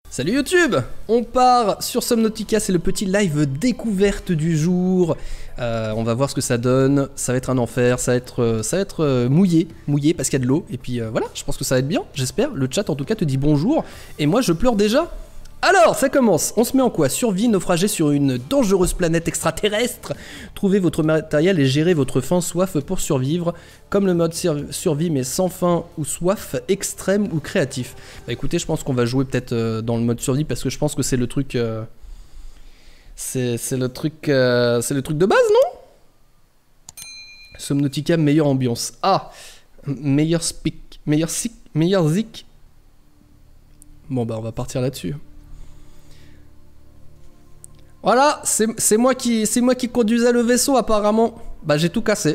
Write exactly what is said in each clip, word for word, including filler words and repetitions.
Salut YouTube! On part sur Subnautica, c'est le petit live découverte du jour. Euh, on va voir ce que ça donne, ça va être un enfer, ça va être, ça va être euh, mouillé, mouillé parce qu'il y a de l'eau. Et puis euh, voilà, je pense que ça va être bien, j'espère. Le chat en tout cas te dit bonjour, et moi je pleure déjà. Alors, ça commence, on se met en quoi? Survie, naufragé sur une dangereuse planète extraterrestre. Trouvez votre matériel et gérez votre faim, soif pour survivre. Comme le mode survie, mais sans faim ou soif, extrême ou créatif. Bah écoutez, je pense qu'on va jouer peut-être euh, dans le mode survie, parce que je pense que c'est le truc... Euh, c'est le truc... Euh, c'est le truc de base, non? Subnautica, meilleure ambiance. Ah, meilleur speak, meilleur sick, meilleur zik. Bon bah on va partir là-dessus. Voilà, c'est moi qui c'est moi qui conduisais le vaisseau apparemment. Bah j'ai tout cassé.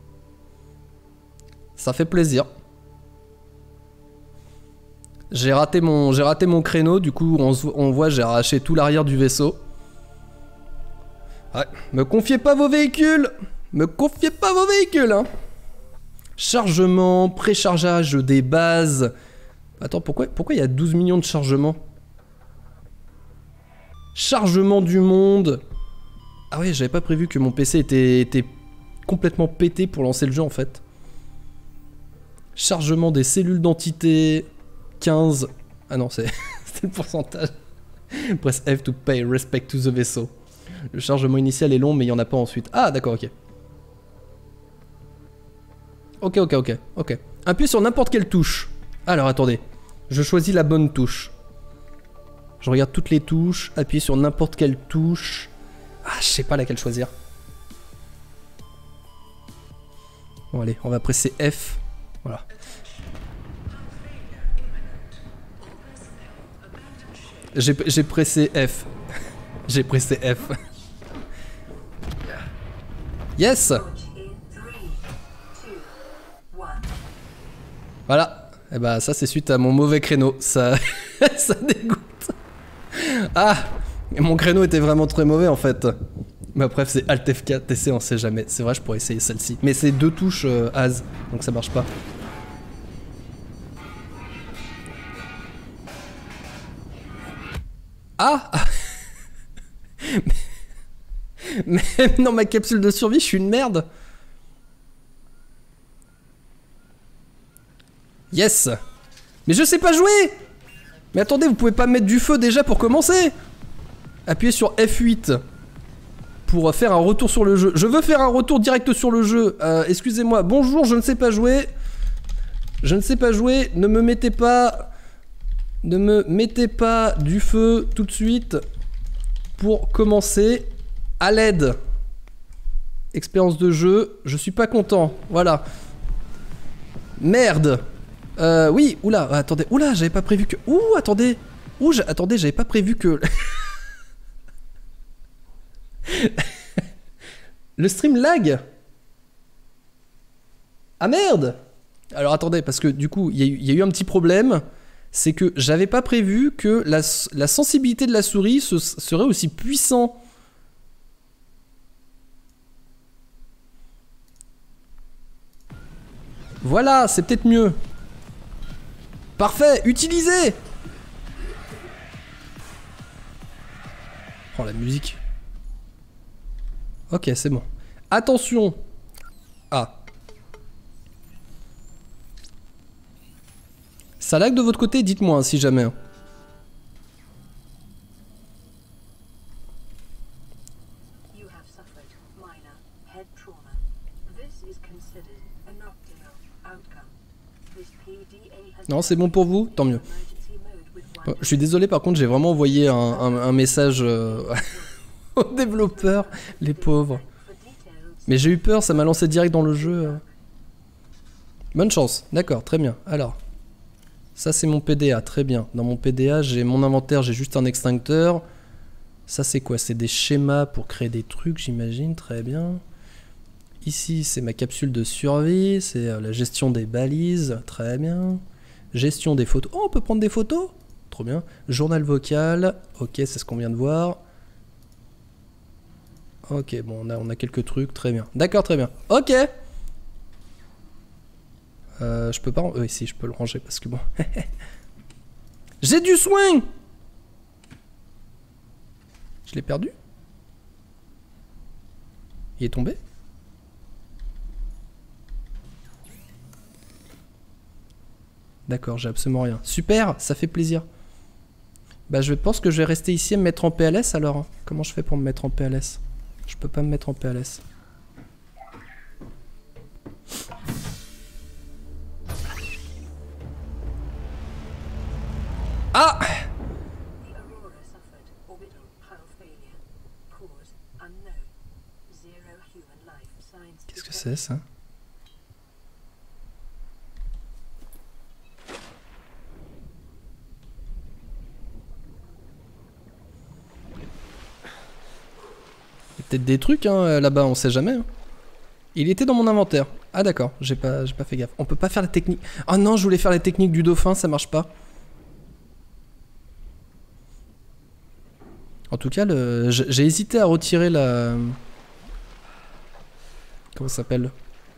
Ça fait plaisir. J'ai raté mon j'ai raté mon créneau, du coup on, on voit j'ai arraché tout l'arrière du vaisseau. Ouais, me confiez pas vos véhicules. Me confiez pas vos véhicules hein. Chargement, préchargeage des bases. Attends, pourquoi pourquoi il y a douze millions de chargements? Chargement du monde. Ah oui, j'avais pas prévu que mon P C était, était complètement pété pour lancer le jeu en fait. Chargement des cellules d'entité. quinze. Ah non, c'est le pourcentage. Press F to pay respect to the vessel. Le chargement initial est long, mais il n'y en a pas ensuite. Ah d'accord, ok. Ok, ok, ok, ok. Appuie sur n'importe quelle touche. Alors attendez. Je choisis la bonne touche. Je regarde toutes les touches, appuyer sur n'importe quelle touche. Ah, je sais pas laquelle choisir. Bon allez, on va presser F. Voilà. J'ai pressé F. J'ai pressé F. Yes! Voilà. Et bah ça c'est suite à mon mauvais créneau. Ça, ça dégoûte. Ah, mon créneau était vraiment très mauvais en fait. Mais bref, c'est Alt F quatre, T C, on sait jamais. C'est vrai, je pourrais essayer celle-ci. Mais c'est deux touches euh, as, donc ça marche pas. Ah mais, mais dans ma capsule de survie, je suis une merde. Yes. Mais je sais pas jouer. Mais attendez, vous pouvez pas mettre du feu déjà pour commencer? Appuyez sur F huit pour faire un retour sur le jeu. Je veux faire un retour direct sur le jeu. Euh, Excusez-moi. Bonjour, je ne sais pas jouer. Je ne sais pas jouer. Ne me mettez pas... Ne me mettez pas du feu tout de suite pour commencer. À l'aide. Expérience de jeu. Je suis pas content. Voilà. Merde. Euh, oui, oula, attendez, oula, j'avais pas prévu que... Ouh, attendez, ouh, attendez, j'avais pas prévu que... Le stream lag. Ah merde. Alors attendez, parce que du coup, il y, y a eu un petit problème, c'est que j'avais pas prévu que la, la sensibilité de la souris se, serait aussi puissant. Voilà, c'est peut-être mieux. Parfait, utilisez. Oh la musique. Ok, c'est bon. Attention. Ah. Ça lag de votre côté, dites-moi hein, si jamais. Non, c'est bon pour vous? Tant mieux. Bon, je suis désolé, par contre, j'ai vraiment envoyé un, un, un message euh, aux développeurs, les pauvres. Mais j'ai eu peur, ça m'a lancé direct dans le jeu. Bonne chance, d'accord, très bien. Alors, ça c'est mon P D A, très bien. Dans mon P D A, j'ai mon inventaire, j'ai juste un extincteur. Ça c'est quoi? C'est des schémas pour créer des trucs, j'imagine, très bien. Ici, c'est ma capsule de survie, c'est euh, la gestion des balises, très bien. Gestion des photos. Oh, on peut prendre des photos? Trop bien. Journal vocal. Ok, c'est ce qu'on vient de voir. Ok, bon, on a, on a quelques trucs. Très bien. D'accord, très bien. Ok. Euh, je peux pas... Oui, si, je peux le ranger parce que bon... J'ai du soin. Je l'ai perdu? Il est tombé? D'accord, j'ai absolument rien. Super, ça fait plaisir. Bah je pense que je vais rester ici et me mettre en P L S alors. Comment je fais pour me mettre en P L S? Je peux pas me mettre en P L S. Ah! Qu'est-ce que c'est ça? Il y a peut-être des trucs hein, là-bas, on sait jamais. Hein. Il était dans mon inventaire. Ah d'accord, j'ai pas, j'ai pas fait gaffe. On peut pas faire les techniques. Ah non, je voulais faire les techniques du dauphin, ça marche pas. En tout cas, le... j'ai hésité à retirer la... Comment ça s'appelle?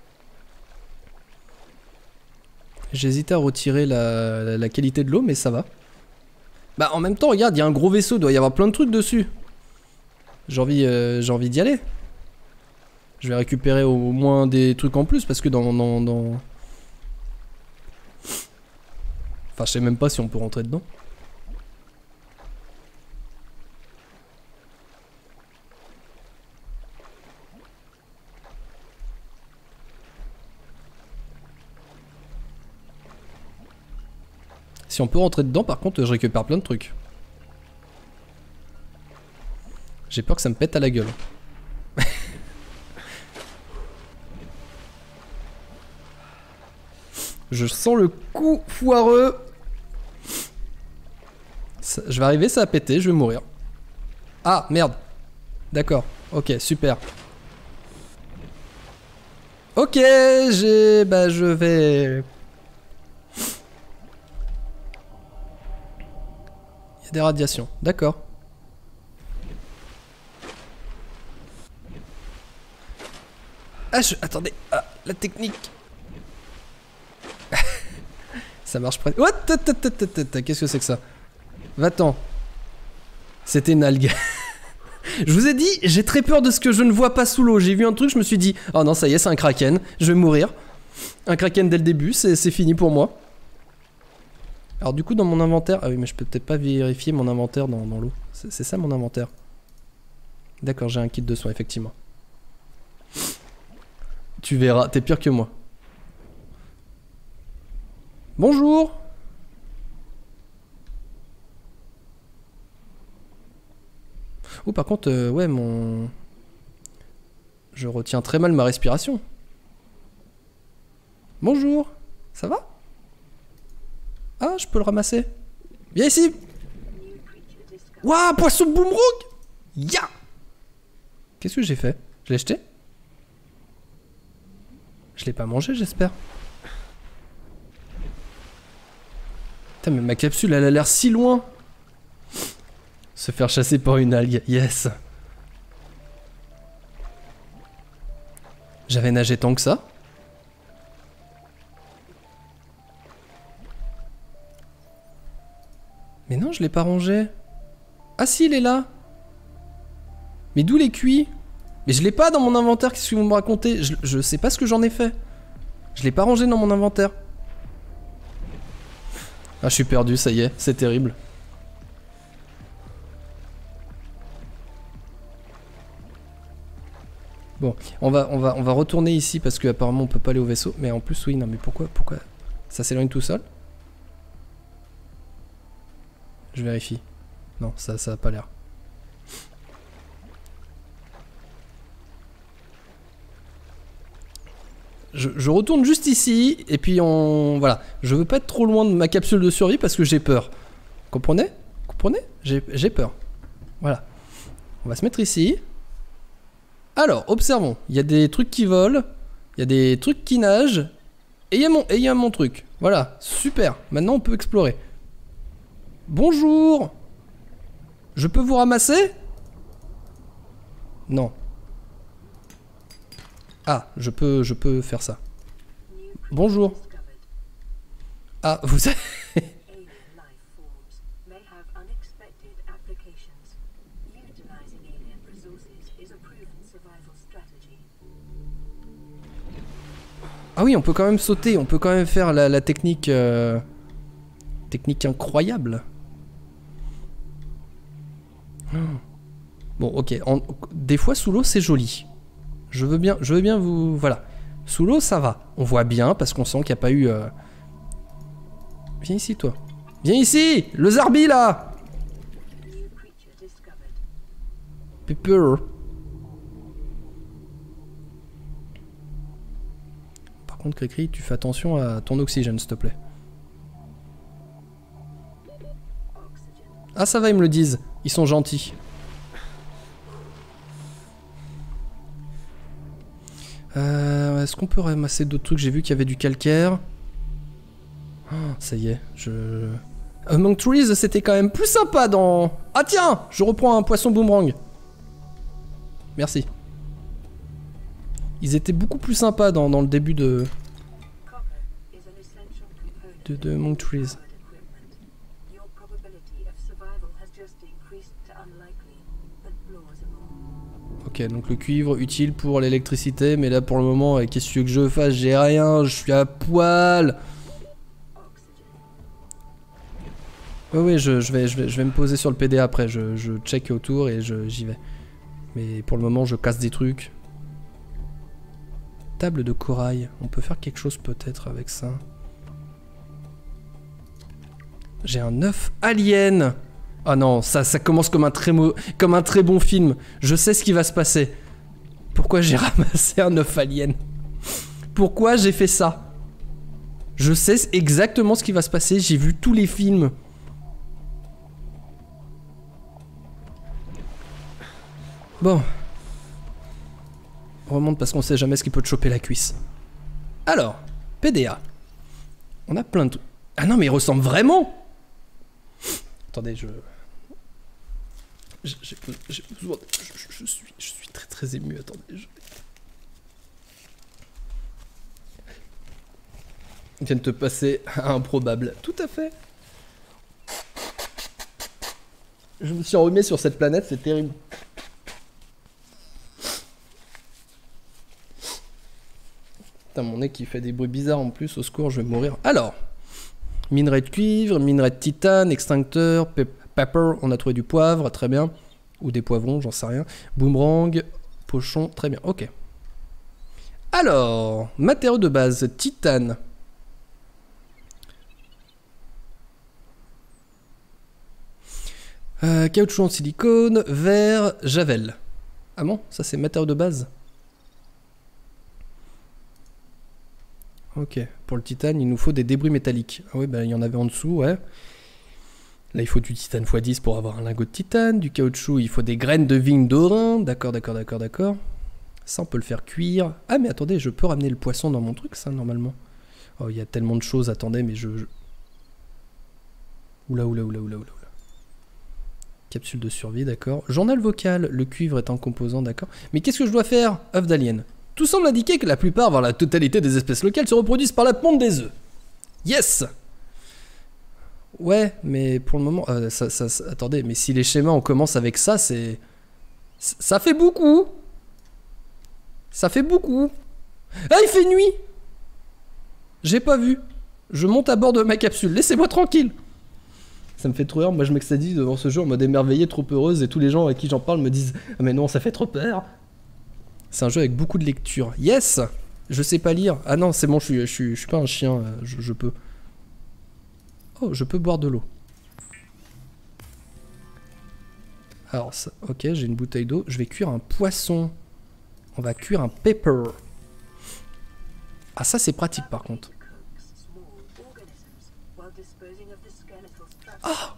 J'ai hésité à retirer la... La... la qualité de l'eau, mais ça va. Bah en même temps, regarde, il y a un gros vaisseau, il doit y avoir plein de trucs dessus. J'ai envie, euh, j'ai envie d'y aller. Je vais récupérer au moins des trucs en plus, parce que dans... dans, dans... Enfin, je sais même pas si on peut rentrer dedans. Si on peut rentrer dedans, par contre, je récupère plein de trucs. J'ai peur que ça me pète à la gueule. Je sens le coup foireux. Ça, je vais arriver, ça va péter, je vais mourir. Ah, merde. D'accord, ok, super. Ok, j'ai... Bah, je vais... Il y a des radiations, d'accord. Ah, je... Attendez, ah, la technique. Ça marche presque... What? Qu'est-ce que c'est que ça? Va-t'en. C'était une algue. Je vous ai dit, j'ai très peur de ce que je ne vois pas sous l'eau. J'ai vu un truc, je me suis dit, oh non, ça y est, c'est un kraken. Je vais mourir. Un kraken dès le début, c'est fini pour moi. Alors du coup, dans mon inventaire... Ah oui, mais je peux peut-être pas vérifier mon inventaire dans, dans l'eau. C'est ça mon inventaire. D'accord, j'ai un kit de soins, effectivement. Tu verras, t'es pire que moi. Bonjour. Oh, par contre, euh, ouais, mon... Je retiens très mal ma respiration. Bonjour. Ça va? Ah, je peux le ramasser. Viens ici. Waouh, poisson boomerang. Ya. Qu'est-ce que j'ai fait? Je l'ai jeté? Je l'ai pas mangé, j'espère. Putain, mais ma capsule, elle a l'air si loin. Se faire chasser par une algue, yes. J'avais nagé tant que ça. Mais non, je l'ai pas rangé. Ah si, il est là. Mais d'où les cuits? Mais je l'ai pas dans mon inventaire, qu'est-ce que vous me racontez? je, je sais pas ce que j'en ai fait. Je l'ai pas rangé dans mon inventaire. Ah, je suis perdu, ça y est, c'est terrible. Bon, on va, on va, on va retourner ici parce qu'apparemment on peut pas aller au vaisseau. Mais en plus, oui, non, mais pourquoi, pourquoi ça s'éloigne tout seul? Je vérifie. Non, ça, ça a pas l'air. Je, je retourne juste ici et puis on... Voilà, je veux pas être trop loin de ma capsule de survie parce que j'ai peur. Comprenez? Comprenez? J'ai peur. Voilà. On va se mettre ici. Alors, observons. Il y a des trucs qui volent. Il y a des trucs qui nagent. Et il y a mon, et il y a mon truc. Voilà, super. Maintenant, on peut explorer. Bonjour. Je peux vous ramasser? Non. Ah, je peux, je peux faire ça. Bonjour. Ah, vous avez... Ah oui, on peut quand même sauter, on peut quand même faire la, la technique... Euh... Technique incroyable. Oh. Bon, ok. En... Des fois, sous l'eau, c'est joli. Je veux bien, je veux bien vous... Voilà. Sous l'eau, ça va. On voit bien, parce qu'on sent qu'il n'y a pas eu... Euh... Viens ici, toi. Viens ici! Le Zarbi, là! Pepper. Par contre, Cricri, tu fais attention à ton oxygène, s'il te plaît. Ah, ça va, ils me le disent. Ils sont gentils. Euh, Est-ce qu'on peut ramasser d'autres trucs? J'ai vu qu'il y avait du calcaire. Oh, ça y est, je... Among Trees, c'était quand même plus sympa dans... Ah tiens, je reprends un poisson boomerang. Merci. Ils étaient beaucoup plus sympas dans, dans le début de... De, de Among Trees. Ok, donc le cuivre utile pour l'électricité, mais là pour le moment, qu'est-ce que tu veux que je fasse? J'ai rien, je suis à poil. Oui, oui, je, je, vais, je, vais, je vais me poser sur le P D A après, je, je check autour et j'y vais. Mais pour le moment, je casse des trucs. Table de corail, on peut faire quelque chose peut-être avec ça. J'ai un œuf alien. Ah non, ça, ça commence comme un, très comme un très bon film. Je sais ce qui va se passer. Pourquoi j'ai ramassé un œuf alien? Pourquoi j'ai fait ça? Je sais exactement ce qui va se passer, j'ai vu tous les films. Bon. On remonte parce qu'on sait jamais ce qui peut te choper la cuisse. Alors, P D A. On a plein de trucs. Ah non, mais il ressemble vraiment. Attendez, je... J'ai besoin de... Je, je, je, suis, je suis très très ému, attendez. Je... Il vient de te passer à improbable. Tout à fait. Je me suis enrhumé sur cette planète, c'est terrible. Putain, mon nez qui fait des bruits bizarres en plus, au secours, je vais mourir. Alors, minerai de cuivre, minerai de titane, extincteur, pe pepper, on a trouvé du poivre, très bien. Ou des poivrons, j'en sais rien. Boomerang, pochon, très bien, ok. Alors, matériaux de base, titane. Euh, caoutchouc en silicone, verre, javel. Ah bon, ça c'est matériaux de base. Ok, pour le titane, il nous faut des débris métalliques. Ah oui, bah il y en avait en dessous, ouais. Là, il faut du titane fois dix pour avoir un lingot de titane. Du caoutchouc, il faut des graines de vigne d'Orin. D'accord, d'accord, d'accord, d'accord. Ça, on peut le faire cuire. Ah, mais attendez, je peux ramener le poisson dans mon truc, ça, normalement. Oh, il y a tellement de choses, attendez, mais je... je... Oula, oula, oula, oula, oula. Capsule de survie, d'accord. Journal vocal, le cuivre est un composant, d'accord. Mais qu'est-ce que je dois faire? œuf d'alien. Tout semble indiquer que la plupart, voire la totalité des espèces locales se reproduisent par la ponte des œufs. Yes! Ouais, mais pour le moment... Euh, ça, ça, ça, attendez, mais si les schémas, on commence avec ça, c'est... Ça fait beaucoup! Ça fait beaucoup! Ah, il fait nuit! J'ai pas vu. Je monte à bord de ma capsule, laissez-moi tranquille! Ça me fait trop rire, moi je m'extadie devant ce jeu en mode émerveillé, trop heureuse, et tous les gens à qui j'en parle me disent « Ah mais non, ça fait trop peur !» C'est un jeu avec beaucoup de lecture. Yes! Je sais pas lire. Ah non, c'est bon, je suis, je suis, je suis pas un chien, je, je peux. Oh, je peux boire de l'eau. Alors, ça, ok, j'ai une bouteille d'eau. Je vais cuire un poisson. On va cuire un pepper. Ah, ça c'est pratique par contre. Ah!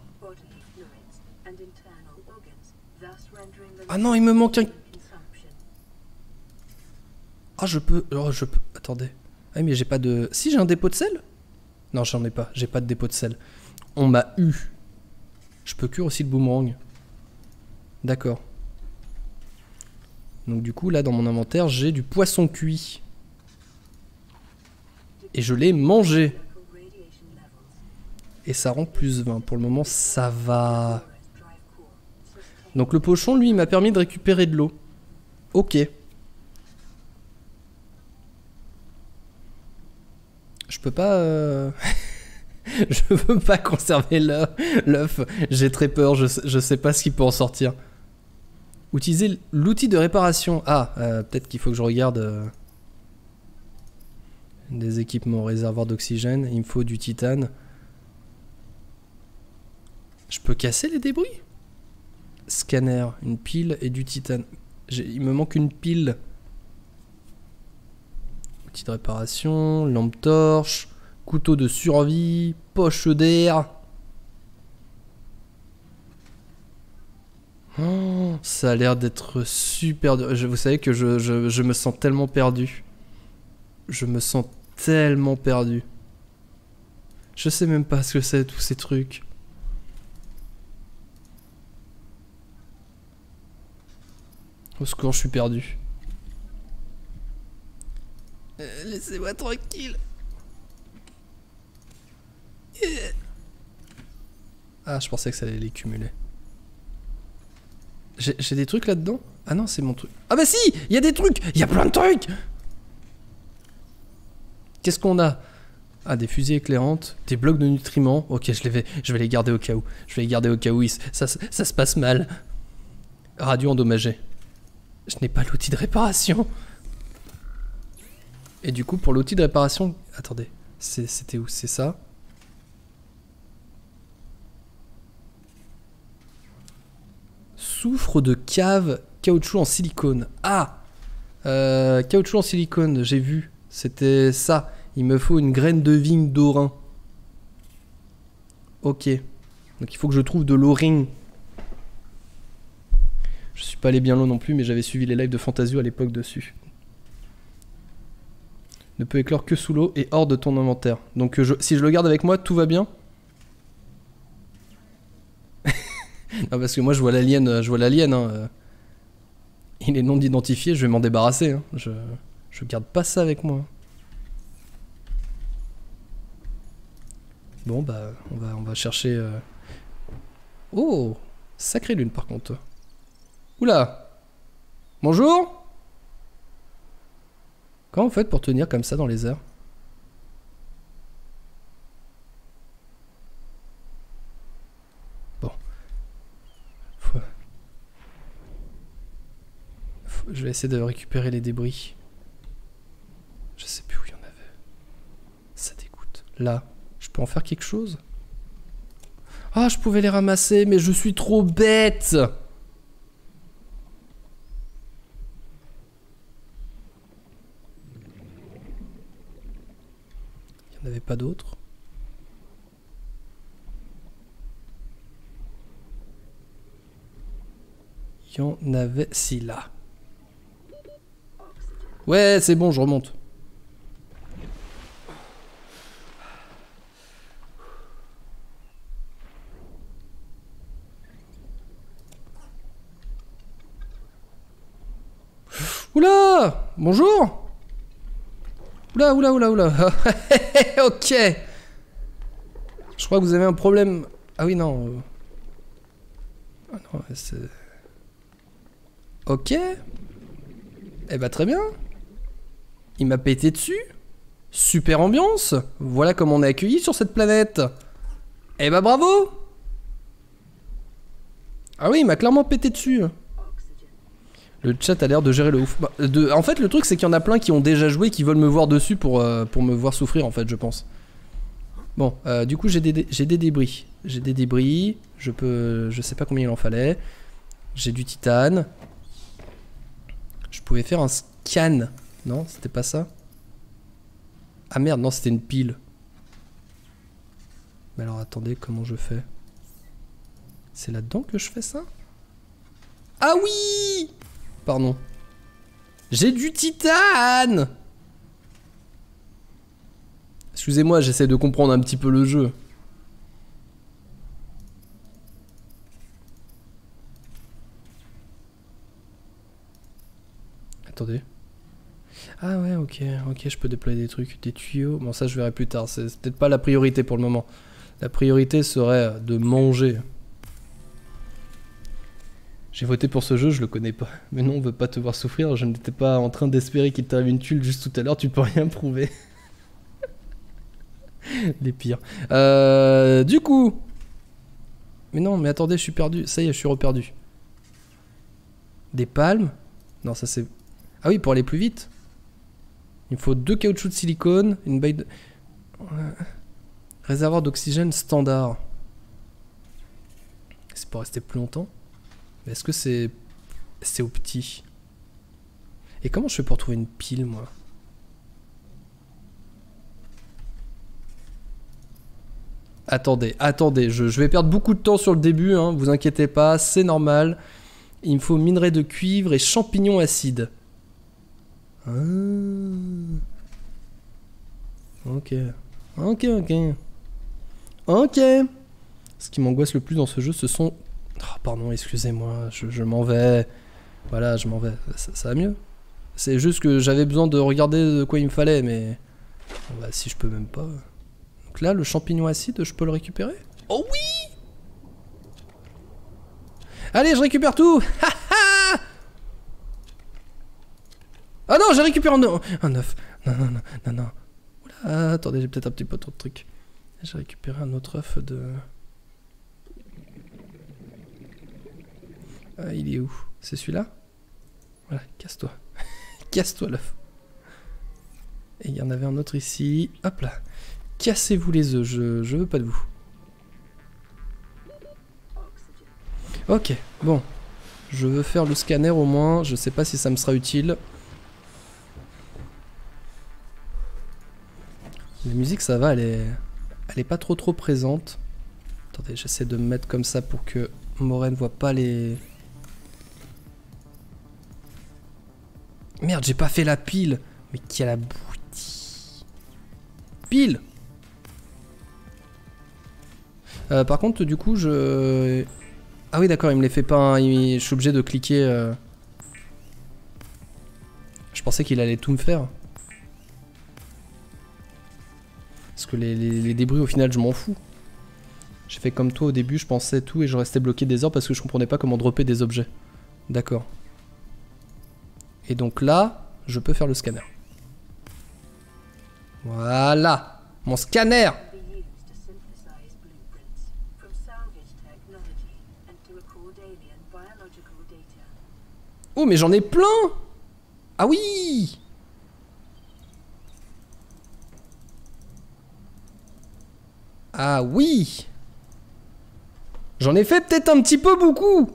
Ah non, il me manque un... Ah, je peux... Oh, je peux... Attendez. Ah, mais j'ai pas de... Si, j'ai un dépôt de sel? Non, j'en ai pas. J'ai pas de dépôt de sel. On m'a eu. Je peux cuire aussi le boomerang. D'accord. Donc du coup, là, dans mon inventaire, j'ai du poisson cuit. Et je l'ai mangé. Et ça rend plus vingt. Pour le moment, ça va. Donc le pochon, lui, il m'a permis de récupérer de l'eau. Ok. Je peux pas... Euh... je veux pas conserver l'œuf. J'ai très peur, je, je sais pas ce qui peut en sortir. Utiliser l'outil de réparation. Ah, euh, peut-être qu'il faut que je regarde... Euh... Des équipements, réservoir d'oxygène. Il me faut du titane. Je peux casser les débris? Scanner, une pile et du titane. Il me manque une pile. Outil de réparation, lampe torche, couteau de survie, poche d'air. Oh, ça a l'air d'être super dur. Je, vous savez que je, je, je me sens tellement perdu. Je me sens tellement perdu. Je sais même pas ce que c'est tous ces trucs. Au secours, je suis perdu. Euh, Laissez-moi tranquille. Yeah. Ah, je pensais que ça allait les cumuler. J'ai des trucs là-dedans? Ah non, c'est mon truc. Ah bah si, il y a des trucs. Il y a plein de trucs. Qu'est-ce qu'on a? Ah, des fusées éclairantes, des blocs de nutriments. Ok, je, les vais, je vais les garder au cas où. Je vais les garder au cas où. Ça, ça, ça se passe mal. Radio endommagé. Je n'ai pas l'outil de réparation. Et du coup, pour l'outil de réparation... Attendez, c'était où? C'est ça? Soufre de cave, caoutchouc en silicone. Ah euh, caoutchouc en silicone, j'ai vu. C'était ça. Il me faut une graine de vigne d'orin. Ok. Donc il faut que je trouve de l'orin. Je suis pas allé bien loin non plus, mais j'avais suivi les lives de Fantasio à l'époque dessus. Ne peut éclore que sous l'eau et hors de ton inventaire. Donc je, si je le garde avec moi, tout va bien. Non, parce que moi je vois l'alien, je vois l'alien. Hein. Il est non identifié, je vais m'en débarrasser. Hein. Je, je garde pas ça avec moi. Bon bah on va, on va chercher... Euh... Oh, sacrée lune par contre. Oula. Bonjour. Comment vous faites pour tenir comme ça dans les airs? Bon. Faut... Faut... Je vais essayer de récupérer les débris. Je sais plus où il y en avait. Ça dégoûte. Là, je peux en faire quelque chose? Ah, je pouvais les ramasser, mais je suis trop bête. Il n'y en avait pas d'autres. Il y en avait... Si, là. Ouais, c'est bon, je remonte. Oula! Bonjour! Oula, oula, oula, oula. Ok. Je crois que vous avez un problème. Ah oui, non. Ah non, c'est... Ok. Eh bah très bien. Il m'a pété dessus. Super ambiance. Voilà comment on est accueilli sur cette planète. Eh bah bravo. Ah oui, il m'a clairement pété dessus. Le chat a l'air de gérer le ouf. Bah, de... En fait, le truc, c'est qu'il y en a plein qui ont déjà joué, qui veulent me voir dessus pour, euh, pour me voir souffrir, en fait, je pense. Bon, euh, du coup, j'ai des, j'ai des débris. J'ai des débris. Je peux... Je sais pas combien il en fallait. J'ai du titane. Je pouvais faire un scan. Non, c'était pas ça? Ah merde, non, c'était une pile. Mais alors, attendez, comment je fais? C'est là-dedans que je fais ça? Ah oui! Pardon. J'ai du titane! Excusez-moi, j'essaie de comprendre un petit peu le jeu. Attendez. Ah ouais, ok, ok, je peux déployer des trucs, des tuyaux. Bon, ça je verrai plus tard, c'est peut-être pas la priorité pour le moment. La priorité serait de manger. J'ai voté pour ce jeu, je le connais pas. Mais non, on veut pas te voir souffrir, je n'étais pas en train d'espérer qu'il t'arrive une tuile juste tout à l'heure, tu peux rien prouver. Les pires. Euh, du coup... Mais non, mais attendez, je suis perdu. Ça y est, je suis reperdu. Des palmes. Non, ça c'est... Ah oui, pour aller plus vite. Il me faut deux caoutchoucs de silicone, une baille de... Ouais. Réservoir d'oxygène standard. C'est pour rester plus longtemps. Mais est-ce que c'est... C'est au petit? Et comment je fais pour trouver une pile, moi? Attendez, attendez, je, je vais perdre beaucoup de temps sur le début, hein, vous inquiétez pas, c'est normal. Il me faut minerai de cuivre et champignons acides. Ah. Ok. Ok, ok. Ok. Ce qui m'angoisse le plus dans ce jeu, ce sont... Oh, pardon, excusez-moi, je, je m'en vais. Voilà, je m'en vais. Ça, ça va mieux? C'est juste que j'avais besoin de regarder de quoi il me fallait, mais... Bon, bah, si je peux même pas... Donc là, le champignon acide, je peux le récupérer? Oh oui! Allez, je récupère tout! Ah non, j'ai récupéré un, un œuf. Non, non, non, non, non. Oula, attendez, j'ai peut-être un petit peu trop de trucs. J'ai récupéré un autre œuf de... Ah, il est où? C'est celui-là? Voilà, casse-toi. Casse-toi l'œuf. Et il y en avait un autre ici. Hop là. Cassez-vous les œufs, je, je veux pas de vous. Ok, bon. Je veux faire le scanner au moins. Je sais pas si ça me sera utile. La musique, ça va, elle est, elle est pas trop trop présente. Attendez, j'essaie de me mettre comme ça pour que Moret ne voit pas les... Merde, j'ai pas fait la pile. Mais qui a la boutie? Pile. euh, Par contre, du coup, je... Ah oui, d'accord, il me les fait pas. Hein. Il... Je suis obligé de cliquer. Euh... Je pensais qu'il allait tout me faire. Parce que les, les, les débris, au final, je m'en fous. J'ai fait comme toi au début, je pensais tout et je restais bloqué des heures parce que je comprenais pas comment dropper des objets. D'accord. Et donc là, je peux faire le scanner. Voilà, mon scanner. Oh, mais j'en ai plein. Ah oui. Ah oui. J'en ai fait peut-être un petit peu beaucoup.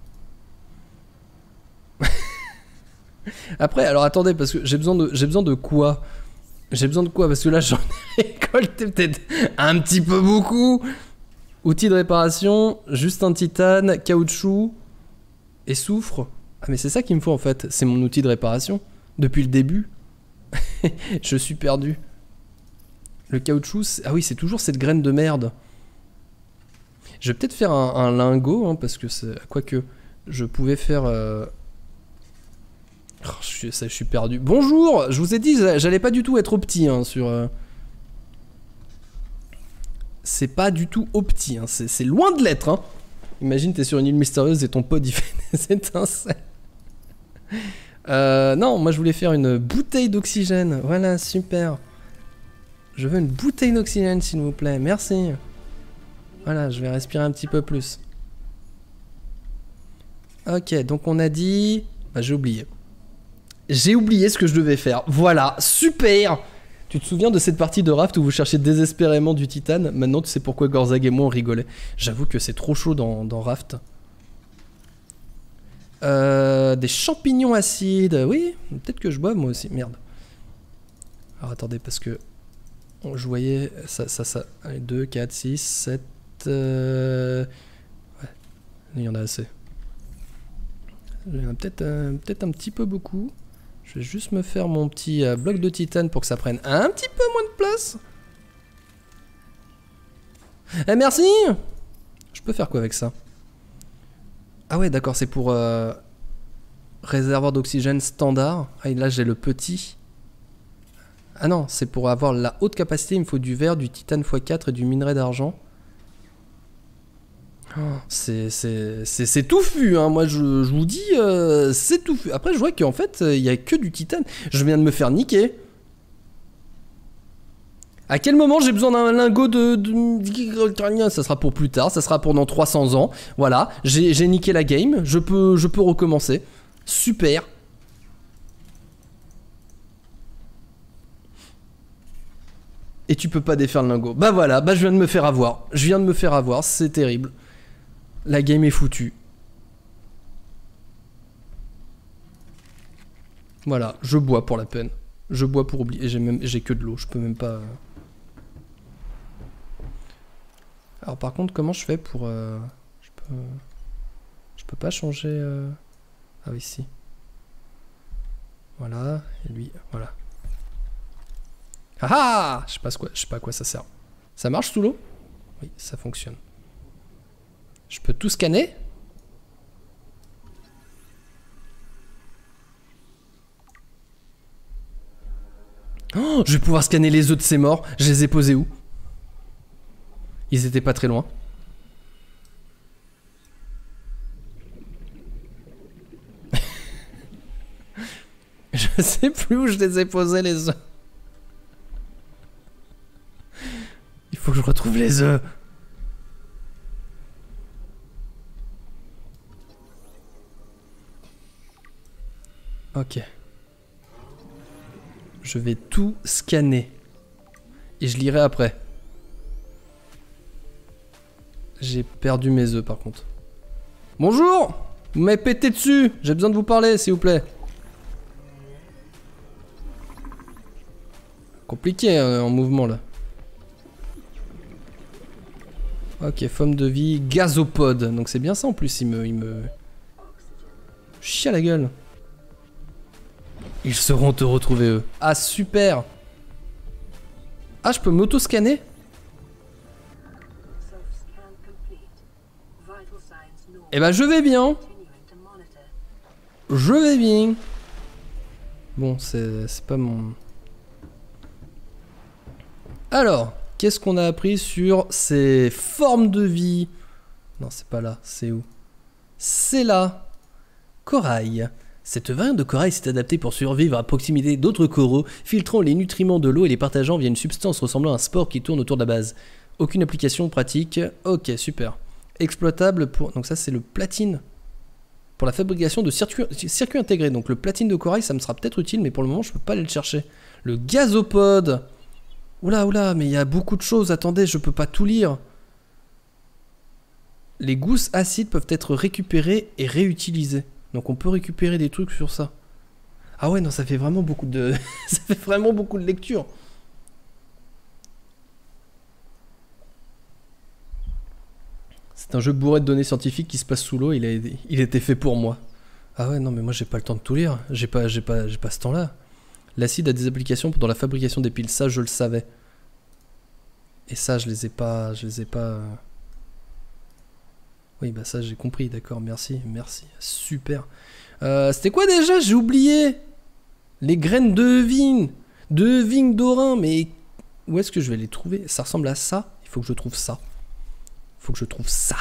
Après, alors attendez, parce que j'ai besoin de j'ai besoin de quoi? J'ai besoin de quoi? Parce que là, j'en ai récolté peut-être un petit peu beaucoup. Outils de réparation, juste un titane, caoutchouc et soufre. Ah mais c'est ça qu'il me faut en fait, c'est mon outil de réparation. Depuis le début. Je suis perdu. Le caoutchouc, ah oui, c'est toujours cette graine de merde. Je vais peut-être faire un, un lingot, hein, parce que c'est... Quoique, je pouvais faire... Euh... Oh, je, suis, ça, je suis perdu. Bonjour. Je vous ai dit, j'allais pas du tout être au petit hein, sur... Euh... C'est pas du tout au petit, hein. C'est loin de l'être. Hein. Imagine, t'es sur une île mystérieuse et ton pote il fait des étincelles. Euh, non, moi je voulais faire une bouteille d'oxygène. Voilà, super. Je veux une bouteille d'oxygène, s'il vous plaît. Merci. Voilà, je vais respirer un petit peu plus. Ok, donc on a dit... Bah, j'ai oublié. J'ai oublié ce que je devais faire. Voilà, super. Tu te souviens de cette partie de Raft où vous cherchiez désespérément du titane? Maintenant, tu sais pourquoi Gorzag et moi on rigolait. J'avoue que c'est trop chaud dans, dans Raft. Euh, des champignons acides. Oui, peut-être que je bois moi aussi. Merde. Alors attendez, parce que... Je voyais ça, ça, ça. deux, quatre, six, sept... Euh... Ouais, il y en a assez. Il y en a peut-être euh, peut-être un petit peu beaucoup. Je vais juste me faire mon petit euh, bloc de titane pour que ça prenne un petit peu moins de place. Eh, merci. Je peux faire quoi avec ça? Ah ouais, d'accord, c'est pour euh, réservoir d'oxygène standard. Ah, et là j'ai le petit. Ah non, c'est pour avoir la haute capacité, il me faut du verre, du titane fois quatre et du minerai d'argent. Oh, c'est touffu, hein. Moi je, je vous dis, euh, c'est touffu. Après je vois qu'en fait, il n'y a que du titane. Je viens de me faire niquer. À quel moment j'ai besoin d'un lingot de, de... Ça sera pour plus tard, ça sera pour dans trois cents ans. Voilà, j'ai niqué la game, je peux, je peux recommencer. Super. Et tu peux pas défaire le lingot. Bah voilà, bah je viens de me faire avoir. Je viens de me faire avoir, c'est terrible. La game est foutue. Voilà, je bois pour la peine. Je bois pour oublier. J'ai même, j'ai que de l'eau, je peux même pas... Alors par contre, comment je fais pour... Euh... Je peux... Je peux pas changer... Euh... Ah oui, si. Voilà, et lui, voilà. Ah ah! Je sais pas, quoi, je sais pas à quoi ça sert. Ça marche sous l'eau? Oui, ça fonctionne. Je peux tout scanner? Oh, je vais pouvoir scanner les œufs de ces morts. Je les ai posés où? Ils étaient pas très loin. Je sais plus où je les ai posés les œufs. Il faut que je retrouve les œufs. Ok. Je vais tout scanner. Et je lirai après. J'ai perdu mes œufs par contre. Bonjour! Vous m'avez pété dessus! J'ai besoin de vous parler s'il vous plaît. Compliqué hein, en mouvement là. Ok, forme de vie, gazopode. Donc c'est bien ça en plus, il me... Il me... Chie à la gueule. Ils seront te retrouver eux. Ah super. Ah je peux m'auto-scanner? Eh ben je vais bien. Je vais bien. Bon c'est pas mon... Alors, qu'est-ce qu'on a appris sur ces formes de vie? Non c'est pas là, c'est où? C'est là. Corail. Cette variante de corail s'est adaptée pour survivre à proximité d'autres coraux, filtrant les nutriments de l'eau et les partageant via une substance ressemblant à un spore qui tourne autour de la base. Aucune application pratique. Ok, super. Exploitable pour... Donc ça, c'est le platine. Pour la fabrication de circuits, circuits intégrés. Donc le platine de corail, ça me sera peut-être utile, mais pour le moment, je peux pas aller le chercher. Le gazopode. Oula, oula, mais il y a beaucoup de choses. Attendez, je peux pas tout lire. Les gousses acides peuvent être récupérées et réutilisées. Donc on peut récupérer des trucs sur ça. Ah ouais, non, ça fait vraiment beaucoup de... ça fait vraiment beaucoup de lecture. C'est un jeu bourré de données scientifiques qui se passe sous l'eau, il a, il a été fait pour moi. Ah ouais, non, mais moi j'ai pas le temps de tout lire. J'ai pas, j'ai pas, j'ai pas ce temps-là. L'acide a des applications dans la fabrication des piles, ça je le savais. Et ça, je les ai pas... Je les ai pas... Oui, bah ça j'ai compris, d'accord, merci, merci, super. Euh, C'était quoi déjà? J'ai oublié. Les graines de vigne, de vigne d'Orin, mais où est-ce que je vais les trouver? Ça ressemble à ça, il faut que je trouve ça. Il faut que je trouve ça.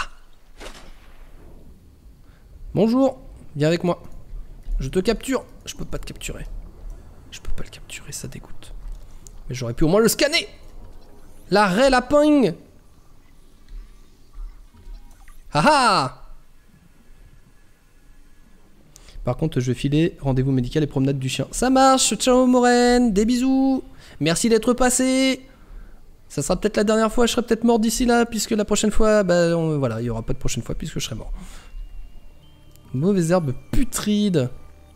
Bonjour, viens avec moi. Je te capture. Je peux pas te capturer. Je peux pas le capturer, ça dégoûte. Mais j'aurais pu au moins le scanner. L'arrêt lapin. Haha! Par contre, je vais filer rendez-vous médical et promenade du chien. Ça marche! Ciao Maureen! Des bisous! Merci d'être passé! Ça sera peut-être la dernière fois, je serai peut-être mort d'ici là, puisque la prochaine fois, bah on, voilà, il n'y aura pas de prochaine fois puisque je serai mort. Mauvaise herbe putride.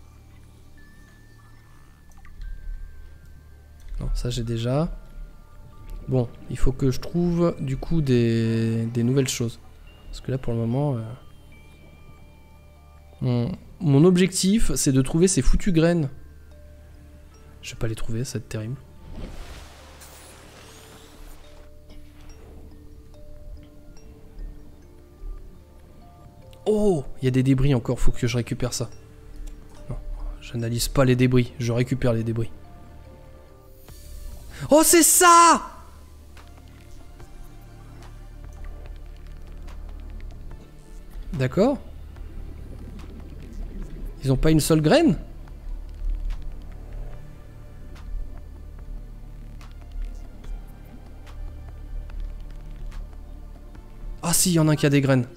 Non, ça j'ai déjà. Bon, il faut que je trouve du coup des, des nouvelles choses. Parce que là, pour le moment... Euh... Mon, mon objectif, c'est de trouver ces foutues graines. Je vais pas les trouver, ça va être terrible. Oh, il y a des débris encore, faut que je récupère ça. Non, j'analyse pas les débris, je récupère les débris. Oh, c'est ça! D'accord. Ils ont pas une seule graine? si, il y en a un qui a des graines.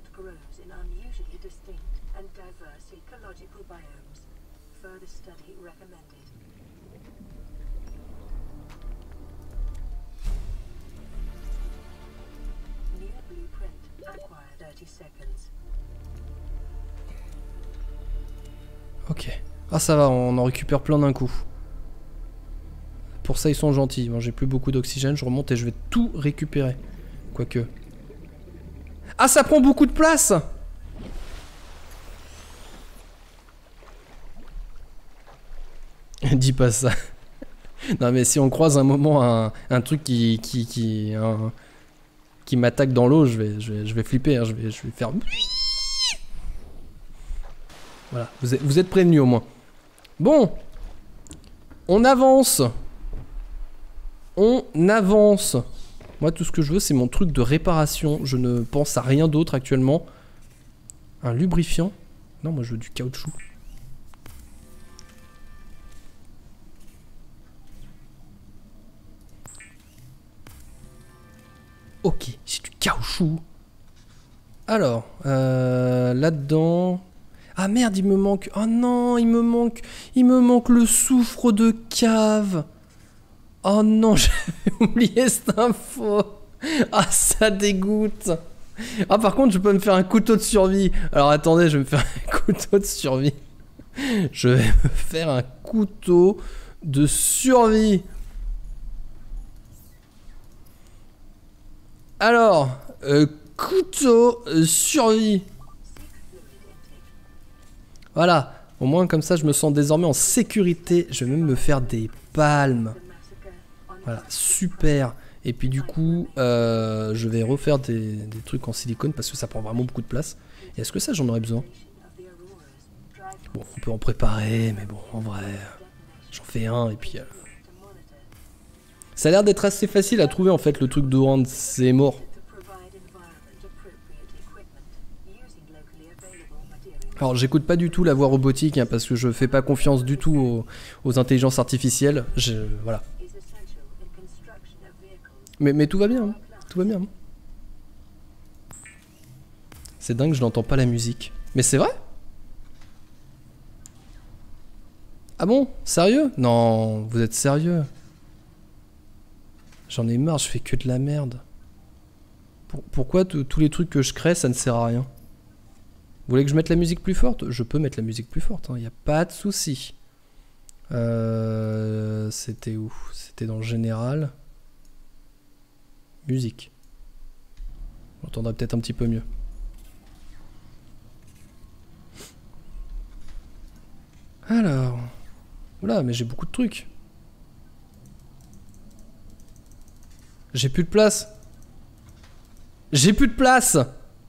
Ok. Ah ça va, on en récupère plein d'un coup. Pour ça ils sont gentils. Bon, j'ai plus beaucoup d'oxygène, je remonte et je vais tout récupérer. Quoique. Ah ça prend beaucoup de place. Dis pas ça. Non mais si on croise un moment un, un truc qui... qui, qui, un, qui m'attaque dans l'eau, je vais, je, vais, je vais flipper, hein, je, vais, je vais faire... Voilà, vous êtes, vous êtes prévenus au moins. Bon, on avance. On avance. Moi, tout ce que je veux, c'est mon truc de réparation. Je ne pense à rien d'autre actuellement. Un lubrifiant. Non, moi, je veux du caoutchouc. Ok, c'est du caoutchouc. Alors, euh, là-dedans... Ah merde, il me manque... Oh non, il me manque... Il me manque le soufre de cave. Oh non, j'avais oublié cette info. Ah, ça dégoûte. Ah, par contre, je peux me faire un couteau de survie. Alors, attendez, je vais me faire un couteau de survie. Je vais me faire un couteau de survie. Alors, euh, couteau euh, survie. Voilà, au moins comme ça je me sens désormais en sécurité. Je vais même me faire des palmes. Voilà, super. Et puis du coup, euh, je vais refaire des, des trucs en silicone parce que ça prend vraiment beaucoup de place. Et est-ce que ça j'en aurais besoin? Bon, on peut en préparer, mais bon, en vrai, j'en fais un et puis... Euh... Ça a l'air d'être assez facile à trouver en fait le truc de Hand, c'est mort. Alors j'écoute pas du tout la voix robotique hein, parce que je fais pas confiance du tout aux, aux intelligences artificielles. Je, voilà. Mais, mais tout va bien, hein. Tout va bien. Hein. C'est dingue, je n'entends pas la musique. Mais c'est vrai? Ah bon? Sérieux? Non, vous êtes sérieux? J'en ai marre, je fais que de la merde. Pour, pourquoi tous les trucs que je crée, ça ne sert à rien? Vous voulez que je mette la musique plus forte? Je peux mettre la musique plus forte, il hein, n'y a pas de souci. Euh, C'était où? C'était dans le général. Musique. On entendrait peut-être un petit peu mieux. Alors... Oula, mais j'ai beaucoup de trucs. J'ai plus de place. J'ai plus de place.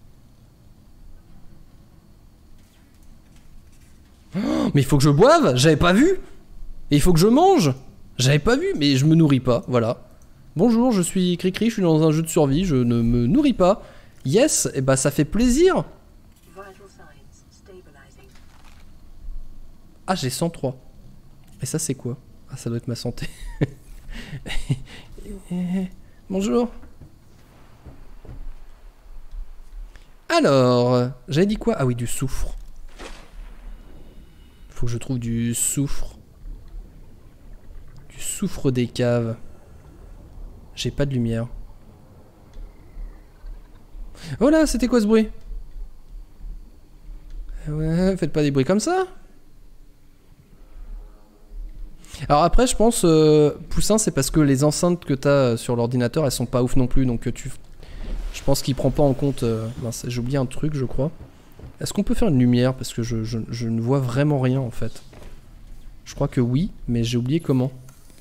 Oh, mais il faut que je boive, j'avais pas vu. Et il faut que je mange. J'avais pas vu, mais je me nourris pas, voilà. Bonjour, je suis Cricri, je suis dans un jeu de survie, je ne me nourris pas. Yes, et eh bah ça fait plaisir. Ah, j'ai cent trois. Et ça c'est quoi? Ah, ça doit être ma santé. Bonjour. Alors, j'avais dit quoi? Ah oui, du soufre. Faut que je trouve du soufre. Du soufre des caves. J'ai pas de lumière. Oh là, c'était quoi ce bruit? Ouais, faites pas des bruits comme ça. Alors après, je pense, euh, Poussin, c'est parce que les enceintes que t'as sur l'ordinateur, elles sont pas ouf non plus, donc tu... Je pense qu'il prend pas en compte... Euh... J'ai oublié un truc, je crois. Est-ce qu'on peut faire une lumière? Parce que je, je, je ne vois vraiment rien, en fait. Je crois que oui, mais j'ai oublié comment.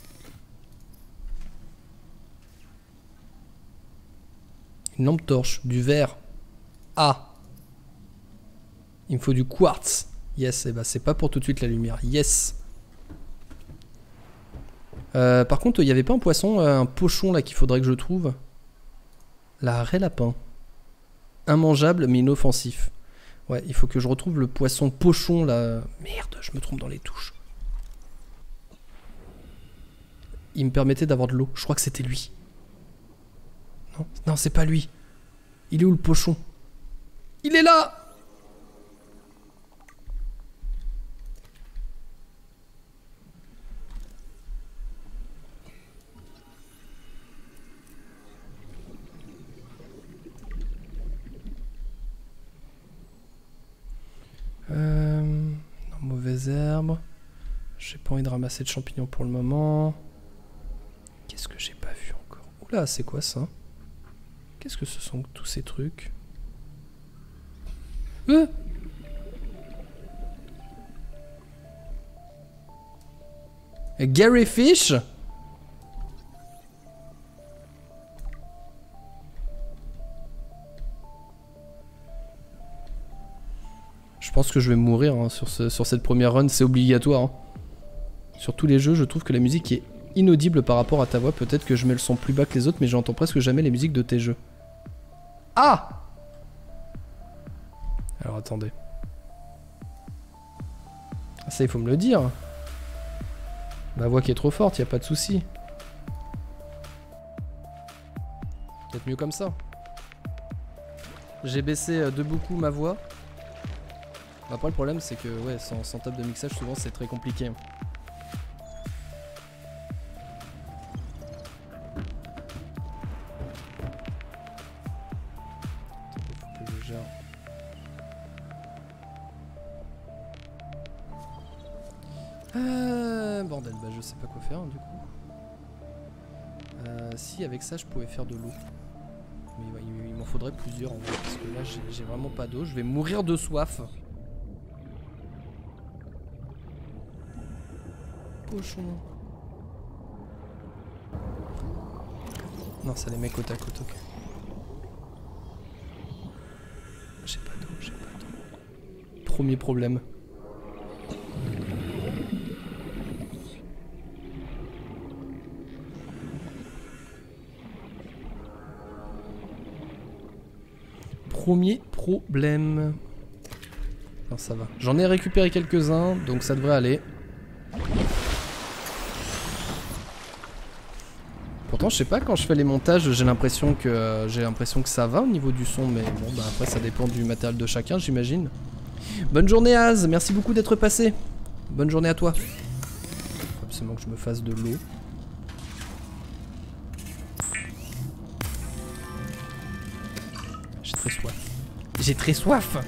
Une lampe torche, du verre. Ah. Il me faut du quartz. Yes, et bah c'est pas pour tout de suite la lumière. Yes. Euh, par contre, il n'y avait pas un poisson, un pochon là qu'il faudrait que je trouve. La raie lapin. Immangeable mais inoffensif. Ouais, il faut que je retrouve le poisson pochon là. Merde, je me trompe dans les touches. Il me permettait d'avoir de l'eau. Je crois que c'était lui. Non, non, c'est pas lui. Il est où le pochon? Il est là! Euh, non, mauvaise herbe. J'ai pas envie de ramasser de champignons pour le moment. Qu'est-ce que j'ai pas vu encore? Oula, c'est quoi ça? Qu'est-ce que ce sont tous ces trucs? Euh Gary Fish? Je pense que je vais mourir hein, sur, ce, sur cette première run, c'est obligatoire. Hein. Sur tous les jeux, je trouve que la musique est inaudible par rapport à ta voix. Peut-être que je mets le son plus bas que les autres, mais j'entends presque jamais les musiques de tes jeux. Ah! Alors attendez. Ça, il faut me le dire. Ma voix qui est trop forte, y a pas de souci. Peut-être mieux comme ça. J'ai baissé de beaucoup ma voix. Après le problème c'est que ouais, sans, sans table de mixage souvent c'est très compliqué. Faut que je gère. Euh, bordel, bah je sais pas quoi faire hein, du coup. Euh, si avec ça je pouvais faire de l'eau. Mais ouais, il, il m'en faudrait plusieurs en vrai parce que là j'ai vraiment pas d'eau, je vais mourir de soif. Pochon. Non, c'est les mecs côte à côte, ok. J'ai pas d'eau, j'ai pas d'eau. Premier problème. Premier problème. Non, ça va. J'en ai récupéré quelques-uns, donc ça devrait aller. Pourtant, je sais pas, quand je fais les montages, j'ai l'impression que euh, j'ai l'impression que ça va au niveau du son, mais bon, bah après, ça dépend du matériel de chacun, j'imagine. Bonne journée, Az, merci beaucoup d'être passé. Bonne journée à toi. Faut absolument que je me fasse de l'eau. J'ai très soif. J'ai très soif.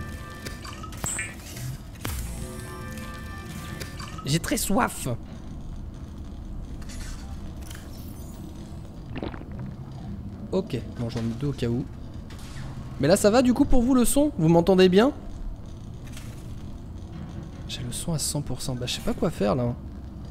J'ai très soif. Ok, bon j'en ai deux au cas où. Mais là ça va du coup pour vous le son? Vous m'entendez bien? J'ai le son à cent pour cent, bah je sais pas quoi faire là.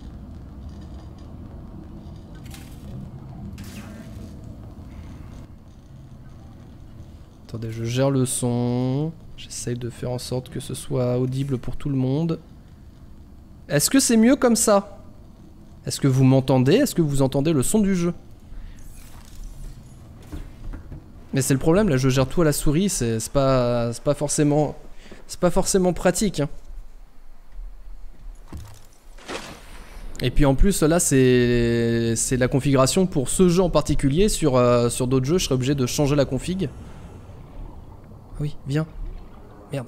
Attendez, je gère le son. J'essaye de faire en sorte que ce soit audible pour tout le monde. Est-ce que c'est mieux comme ça? Est-ce que vous m'entendez? Est-ce que vous entendez le son du jeu? Mais c'est le problème, là je gère tout à la souris, c'est pas, pas forcément c'est pas forcément pratique. Hein. Et puis en plus là c'est c'est la configuration pour ce jeu en particulier, sur, euh, sur d'autres jeux je serais obligé de changer la config. Ah oui, viens. Merde.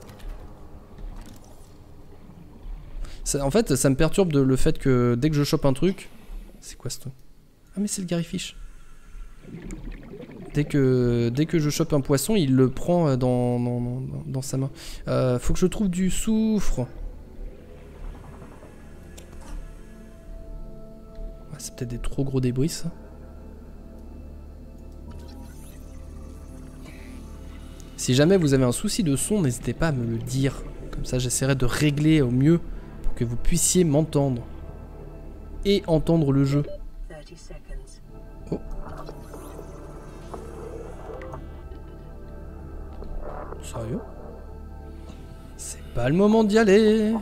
Ça, en fait ça me perturbe de, le fait que dès que je chope un truc... C'est quoi ce truc? Ah mais c'est le Gary Fish. Dès que, dès que je chope un poisson, il le prend dans, dans, dans, dans sa main. Euh, faut que je trouve du soufre. Ouais, c'est peut-être des trop gros débris, ça. Si jamais vous avez un souci de son, n'hésitez pas à me le dire. Comme ça, j'essaierai de régler au mieux pour que vous puissiez m'entendre. Et entendre le jeu. Oh. Sérieux? C'est pas le moment d'y aller.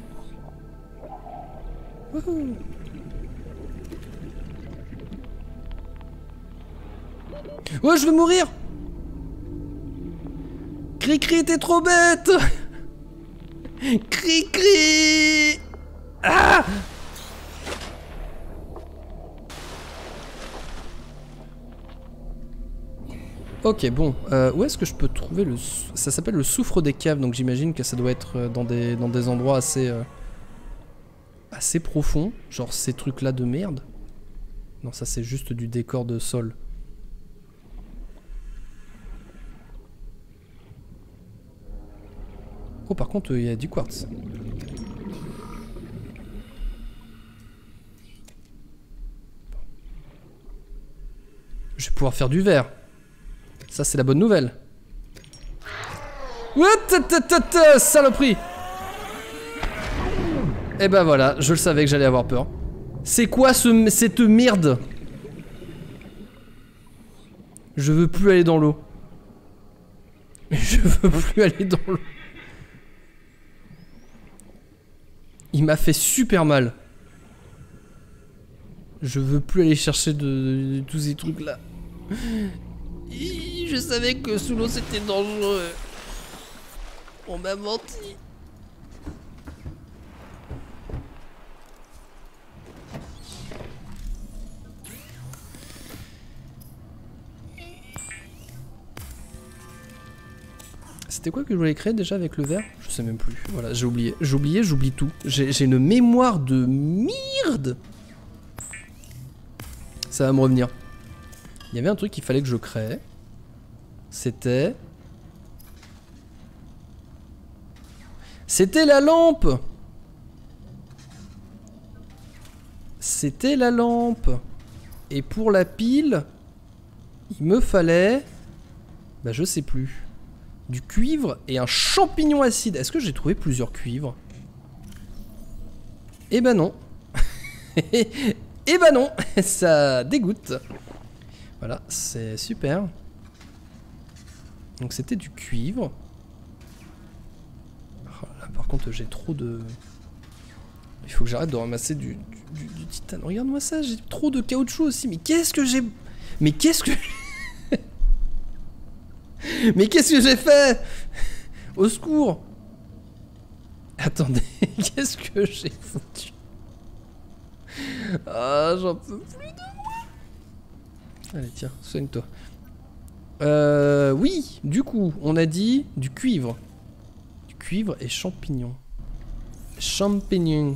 Wouhou. Ouais, je vais mourir. Cri-cri, t'es trop bête. Cri-cri. Ah! Ok, bon. Euh, où est-ce que je peux trouver le... Ça s'appelle le soufre des caves, donc j'imagine que ça doit être dans des, dans des endroits assez... Euh, assez profonds. Genre ces trucs-là de merde. Non, ça c'est juste du décor de sol. Oh, par contre, il y a du quartz. Je vais pouvoir faire du verre. Ça, c'est la bonne nouvelle. What, saloperie. Et ben voilà, je le savais que j'allais avoir peur. C'est quoi ce, cette merde? Je veux plus aller dans l'eau. Je veux plus aller dans l'eau. Il m'a fait super mal. Je veux plus aller chercher de, de, de tous ces trucs là. Je savais que sous l'eau c'était dangereux. On m'a menti. C'était quoi que je voulais créer déjà avec le verre? Je sais même plus. Voilà, j'ai oublié. J'ai oublié, j'oublie tout. J'ai une mémoire de merde. Ça va me revenir. Il y avait un truc qu'il fallait que je crée. C'était... C'était la lampe. C'était la lampe. Et pour la pile, il me fallait... Bah je sais plus. Du cuivre et un champignon acide. Est-ce que j'ai trouvé plusieurs cuivres? Eh ben non. Eh ben non. Ça dégoûte. Voilà, c'est super. Donc c'était du cuivre. Oh là, par contre j'ai trop de... Il faut que j'arrête de ramasser du, du, du, du titane. Regarde-moi ça, j'ai trop de caoutchouc aussi. Mais qu'est-ce que j'ai... Mais qu'est-ce que... Mais qu'est-ce que j'ai fait? Au secours. Attendez, qu'est-ce que j'ai foutu? Ah, j'en peux plus de moi. Allez, tiens, soigne-toi. Euh, oui, du coup, on a dit du cuivre. Du cuivre et champignons. Champignons.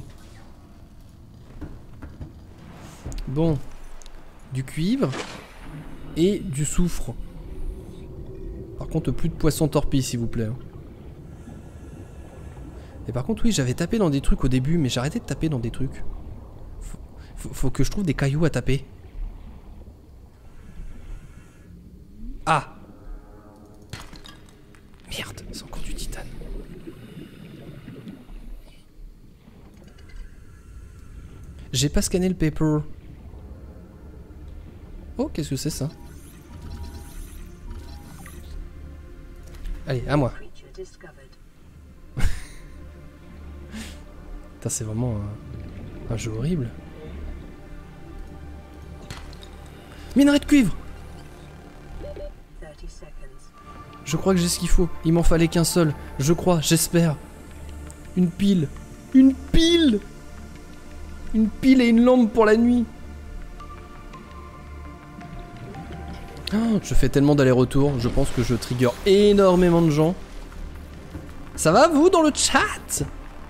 Bon. Du cuivre et du soufre. Par contre, plus de poisson torpille, s'il vous plaît. Et par contre, oui, j'avais tapé dans des trucs au début, mais j'ai arrêté de taper dans des trucs. Faut, faut, faut que je trouve des cailloux à taper. Ah! Merde, c'est encore du titane. J'ai pas scanné le paper. Oh, qu'est-ce que c'est ça? Allez, à moi. Putain, c'est vraiment un, un jeu horrible. Minerai de cuivre! Je crois que j'ai ce qu'il faut. Il m'en fallait qu'un seul. Je crois, j'espère. Une pile. Une pile! Une pile et une lampe pour la nuit. Oh, je fais tellement d'allers-retours. Je pense que je trigger énormément de gens. Ça va, vous, dans le chat?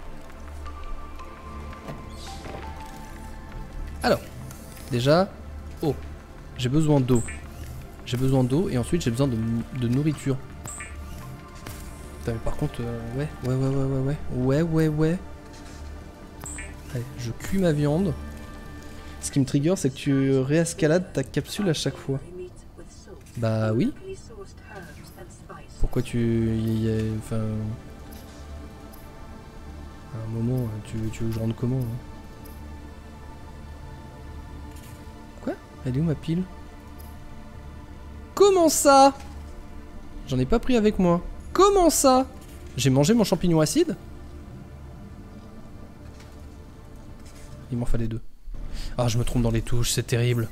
Alors, déjà, eau. J'ai besoin d'eau. J'ai besoin d'eau et ensuite j'ai besoin de, de nourriture. Putain, mais par contre, euh, ouais, ouais, ouais, ouais, ouais, ouais, ouais, ouais, ouais. Allez, je cuis ma viande. Ce qui me trigger, c'est que tu réescalades ta capsule à chaque fois. Bah oui. Pourquoi tu... Y a, enfin... À un moment, tu, tu veux que je rentre comment hein? Quoi? Elle est où ma pile? Comment ça? J'en ai pas pris avec moi. Comment ça? J'ai mangé mon champignon acide? Il m'en fallait deux. Ah, je me trompe dans les touches, c'est terrible.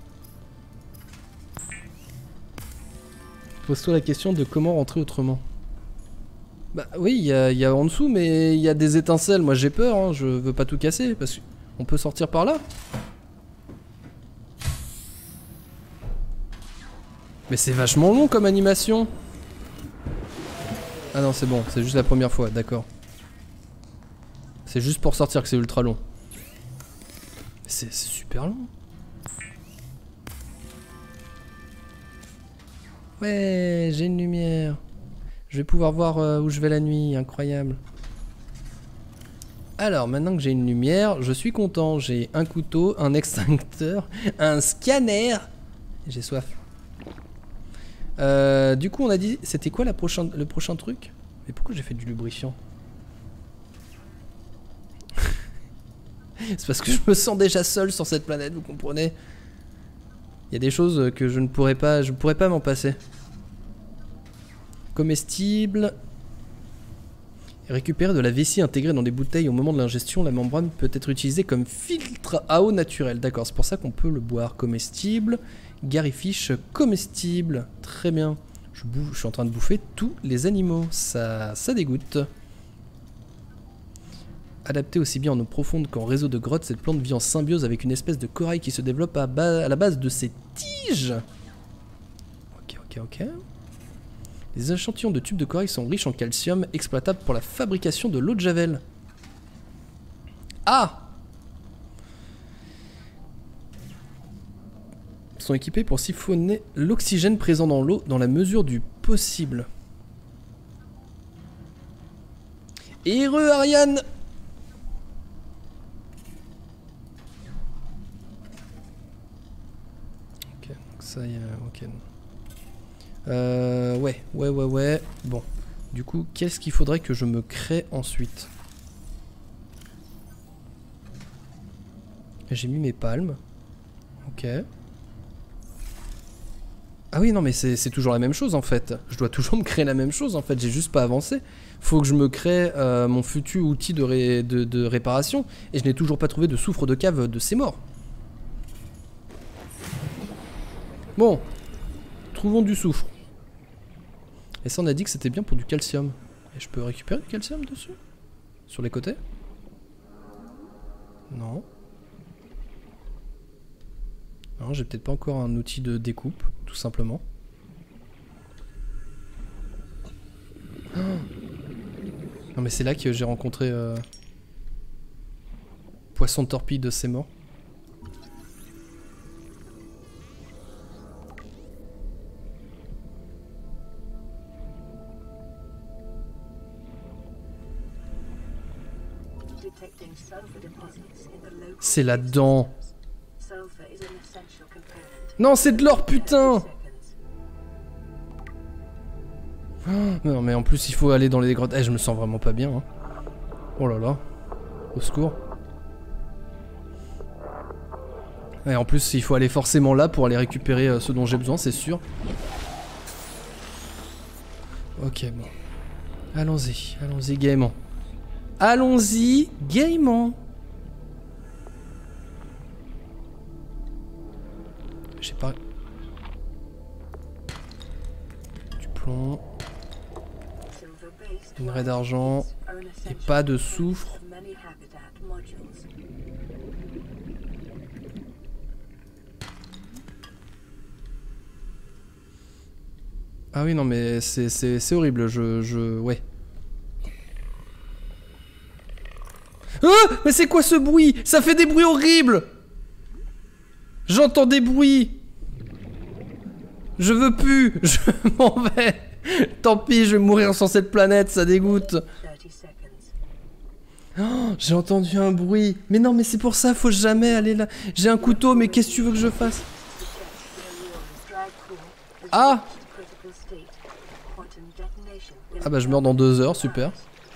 Pose-toi la question de comment rentrer autrement. Bah oui, il y a, y a en dessous, mais il y a des étincelles. Moi j'ai peur, hein, je veux pas tout casser, parce qu'on peut sortir par là. Mais c'est vachement long comme animation. Ah non, c'est bon, c'est juste la première fois, d'accord. C'est juste pour sortir que c'est ultra long. C'est super long. Ouais, j'ai une lumière. Je vais pouvoir voir euh, où je vais la nuit, incroyable. Alors, maintenant que j'ai une lumière, je suis content. J'ai un couteau, un extincteur, un scanner. J'ai soif. Euh, du coup, on a dit... C'était quoi la prochaine, le prochain truc? Mais pourquoi j'ai fait du lubrifiant? C'est parce que je me sens déjà seul sur cette planète, vous comprenez? Il y a des choses que je ne pourrais pas... Je ne pourrais pas m'en passer. Comestible... Récupérer de la vessie intégrée dans des bouteilles au moment de l'ingestion, la membrane peut être utilisée comme filtre à eau naturelle. D'accord, c'est pour ça qu'on peut le boire. Comestible, Garifiche comestible. Très bien. Je, bouffe, je suis en train de bouffer tous les animaux. Ça, ça dégoûte. Adaptée aussi bien en eau profonde qu'en réseau de grottes, cette plante vit en symbiose avec une espèce de corail qui se développe à, bas, à la base de ses tiges. Ok, ok, ok. Les échantillons de tubes de corail sont riches en calcium, exploitables pour la fabrication de l'eau de javel. Ah! Ils sont équipés pour siphonner l'oxygène présent dans l'eau dans la mesure du possible. Heureux, Ariane! Ok, donc ça y est, ok. Euh, ouais, ouais, ouais, ouais. Bon, du coup, qu'est-ce qu'il faudrait que je me crée ensuite? J'ai mis mes palmes. Ok. Ah oui, non, mais c'est toujours la même chose en fait. Je dois toujours me créer la même chose en fait. J'ai juste pas avancé. Faut que je me crée euh, mon futur outil de, ré de, de réparation. Et je n'ai toujours pas trouvé de soufre de cave de ces morts. Bon. Trouvons du soufre. Et ça, on a dit que c'était bien pour du calcium. Et je peux récupérer du calcium dessus? Sur les côtés? Non. Non, j'ai peut-être pas encore un outil de découpe, tout simplement. Oh, non mais c'est là que j'ai rencontré... Euh... Poisson de torpille de ces morts. C'est là-dedans. Non, c'est de l'or, putain. Oh, non, mais en plus, il faut aller dans les grottes. Eh, je me sens vraiment pas bien. Hein. Oh là là. Au secours. Et en plus, il faut aller forcément là pour aller récupérer euh, ce dont j'ai besoin, c'est sûr. Ok, bon. Allons-y, allons-y gaiement. Allons-y gaiement. J'ai pas... Du plomb. Une raie d'argent. Et pas de soufre. Ah oui, non, mais c'est horrible, je... je... Ouais. Ah! Mais c'est quoi ce bruit? Ça fait des bruits horribles! J'entends des bruits! Je veux plus! Je m'en vais! Tant pis, je vais mourir sur cette planète, ça dégoûte! Oh, j'ai entendu un bruit! Mais non, mais c'est pour ça, faut jamais aller là! J'ai un couteau, mais qu'est-ce que tu veux que je fasse? Ah! Ah bah je meurs dans deux heures, super.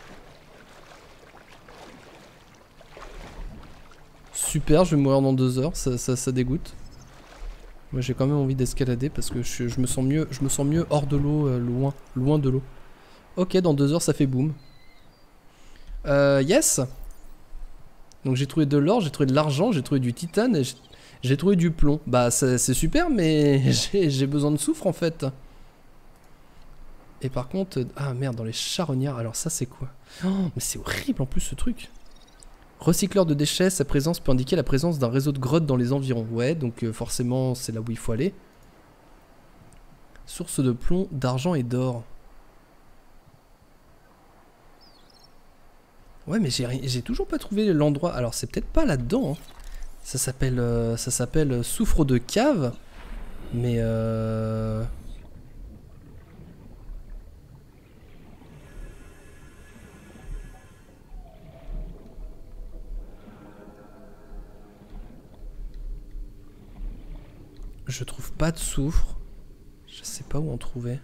Super, je vais mourir dans deux heures, ça, ça, ça dégoûte. Moi j'ai quand même envie d'escalader parce que je, je me sens mieux, je me sens mieux hors de l'eau, euh, loin, loin de l'eau. Ok, dans deux heures ça fait boum. Euh, yes. Donc j'ai trouvé de l'or, j'ai trouvé de l'argent, j'ai trouvé du titane et j'ai trouvé du plomb. Bah c'est super, mais j'ai besoin de soufre en fait. Et par contre, ah merde, dans les charognards, alors ça c'est quoi? Oh, mais c'est horrible en plus ce truc. Recycleur de déchets, sa présence peut indiquer la présence d'un réseau de grottes dans les environs. Ouais, donc euh, forcément c'est là où il faut aller. Source de plomb, d'argent et d'or. Ouais, mais j'ai toujours pas trouvé l'endroit. Alors, c'est peut-être pas là-dedans. Hein. Ça s'appelle euh, ça s'appelle soufre de cave. Mais euh... je trouve pas de soufre. Je sais pas où en trouver.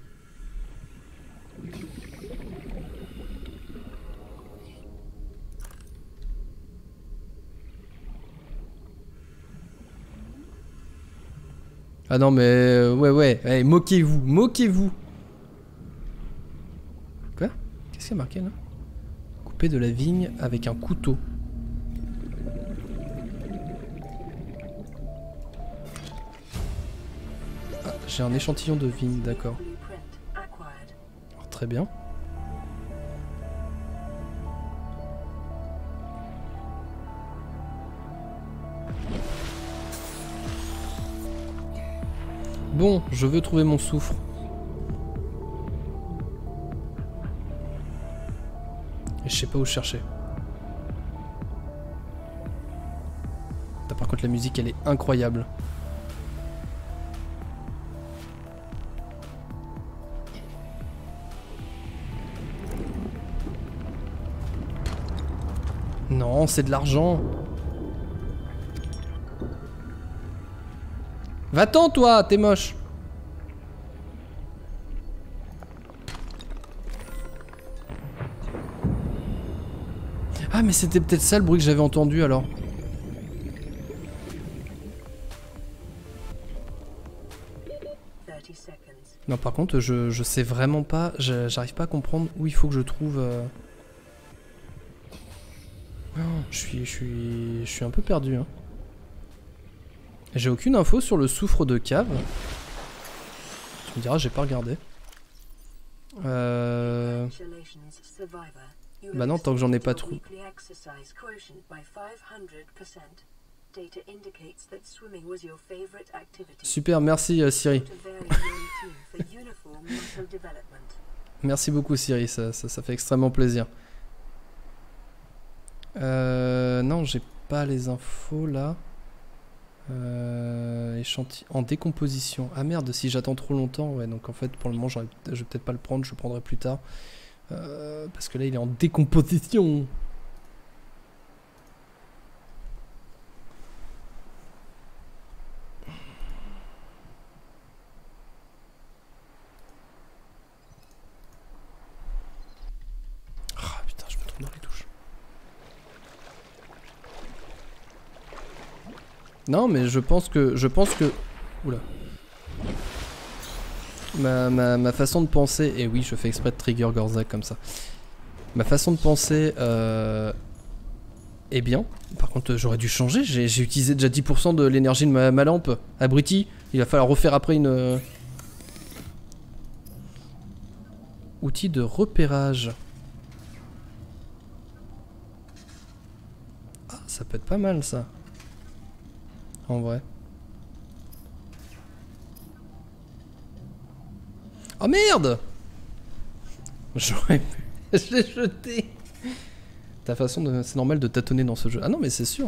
Ah non mais euh, ouais ouais, allez, moquez-vous, moquez-vous. Quoi? Qu'est-ce qu'il y a marqué là? Couper de la vigne avec un couteau. Ah, j'ai un échantillon de vigne, d'accord. Très bien. Bon, je veux trouver mon soufre. Et je sais pas où chercher. Par contre, la musique, elle est incroyable. Non, c'est de l'argent. Va-t'en, toi, t'es moche. Ah, mais c'était peut-être ça le bruit que j'avais entendu alors. Non, par contre, je, je sais vraiment pas, j'arrive pas à comprendre où il faut que je trouve... Euh... Oh, je suis, je suis, je suis un peu perdu. Hein. J'ai aucune info sur le soufre de cave. Tu me diras, j'ai pas regardé. Euh... Bah non, tant que j'en ai pas trouvé. Super, merci euh, Siri. Merci beaucoup Siri, ça, ça, ça fait extrêmement plaisir. Euh, non, j'ai pas les infos là. Euh, échantillon en décomposition. Ah merde, si j'attends trop longtemps, ouais, donc en fait pour le moment je vais peut-être pas le prendre, je le prendrai plus tard. Euh, parce que là il est en décomposition. Ah putain, je me trompe dans les touches. Non mais je pense que... Je pense que... Oula. Ma, ma, ma façon de penser... Et oui, je fais exprès de trigger Gorzak comme ça. Ma façon de penser... Euh, est bien. Par contre, j'aurais dû changer. J'ai utilisé déjà dix pour cent de l'énergie de ma, ma lampe. Abruti. Il va falloir refaire après une... Euh... Outil de repérage. Ah, ça peut être pas mal ça. En vrai. Oh merde! J'aurais pu... Je l'ai jeté. Ta façon de... C'est normal de tâtonner dans ce jeu. Ah non mais c'est sûr.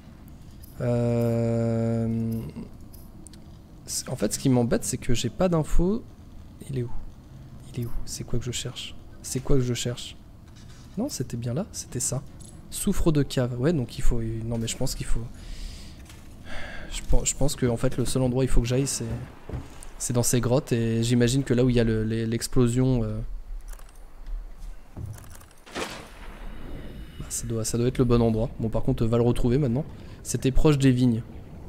Euh... En fait ce qui m'embête c'est que j'ai pas d'infos. Il est où? Il est où? C'est quoi que je cherche? C'est quoi que je cherche? Non c'était bien là, c'était ça. Soufre de cave. Ouais donc il faut... Non mais je pense qu'il faut... Je pense, je pense que en fait le seul endroit où il faut que j'aille c'est... C'est dans ces grottes et j'imagine que là où il y a l'explosion... Euh... Bah, ça, doit, ça doit être le bon endroit. Bon par contre va le retrouver maintenant. C'était proche des vignes.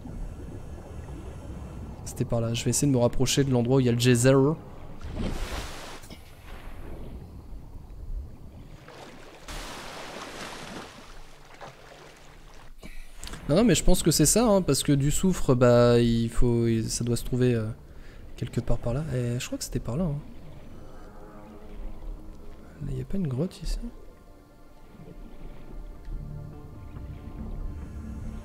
C'était par là. Je vais essayer de me rapprocher de l'endroit où il y a le geyser. Non non mais je pense que c'est ça hein, parce que du soufre bah il faut... ça doit se trouver... Euh... quelque part par là. Et je crois que c'était par là. Hein. Il n'y a pas une grotte ici?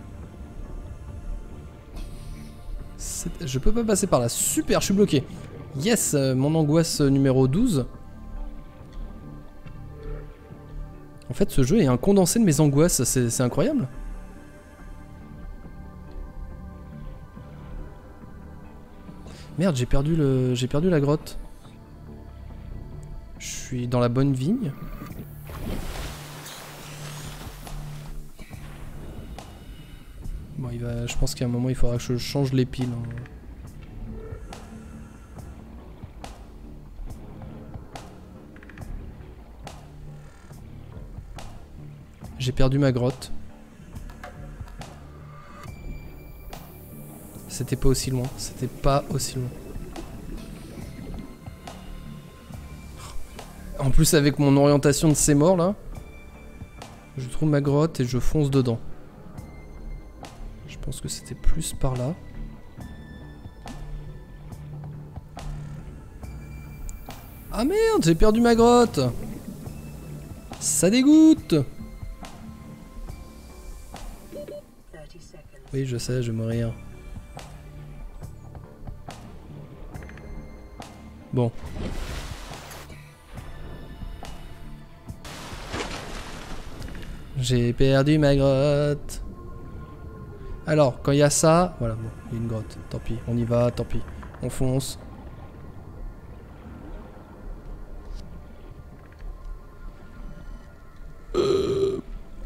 Je peux pas passer par là. Super, je suis bloqué. Yes, euh, mon angoisse numéro douze. En fait, ce jeu est un condensé de mes angoisses, c'est incroyable. Merde, j'ai perdu le, j'ai perdu la grotte. Je suis dans la bonne vigne. Bon, il va, je pense qu'à un moment, il faudra que je change les piles. Hein. J'ai perdu ma grotte. C'était pas aussi loin. C'était pas aussi loin. En plus, avec mon orientation de ces morts là, je trouve ma grotte et je fonce dedans. Je pense que c'était plus par là. Ah merde, j'ai perdu ma grotte. Ça dégoûte. Oui, je sais, je vais mourir. Bon. J'ai perdu ma grotte. Alors, quand il y a ça... Voilà, bon, il y a une grotte. Tant pis, on y va, tant pis. On fonce. Euh...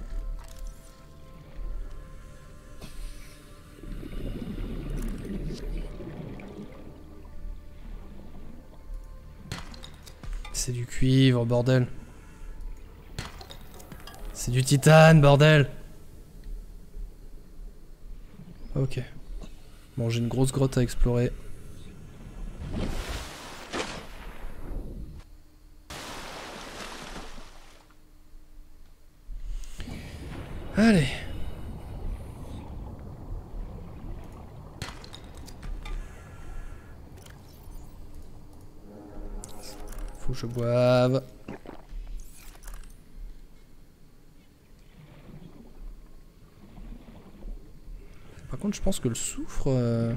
C'est du cuivre, bordel. C'est du titane, bordel. Ok. Bon, j'ai une grosse grotte à explorer. Allez. Faut que je boive. Par contre, je pense que le soufre... Euh...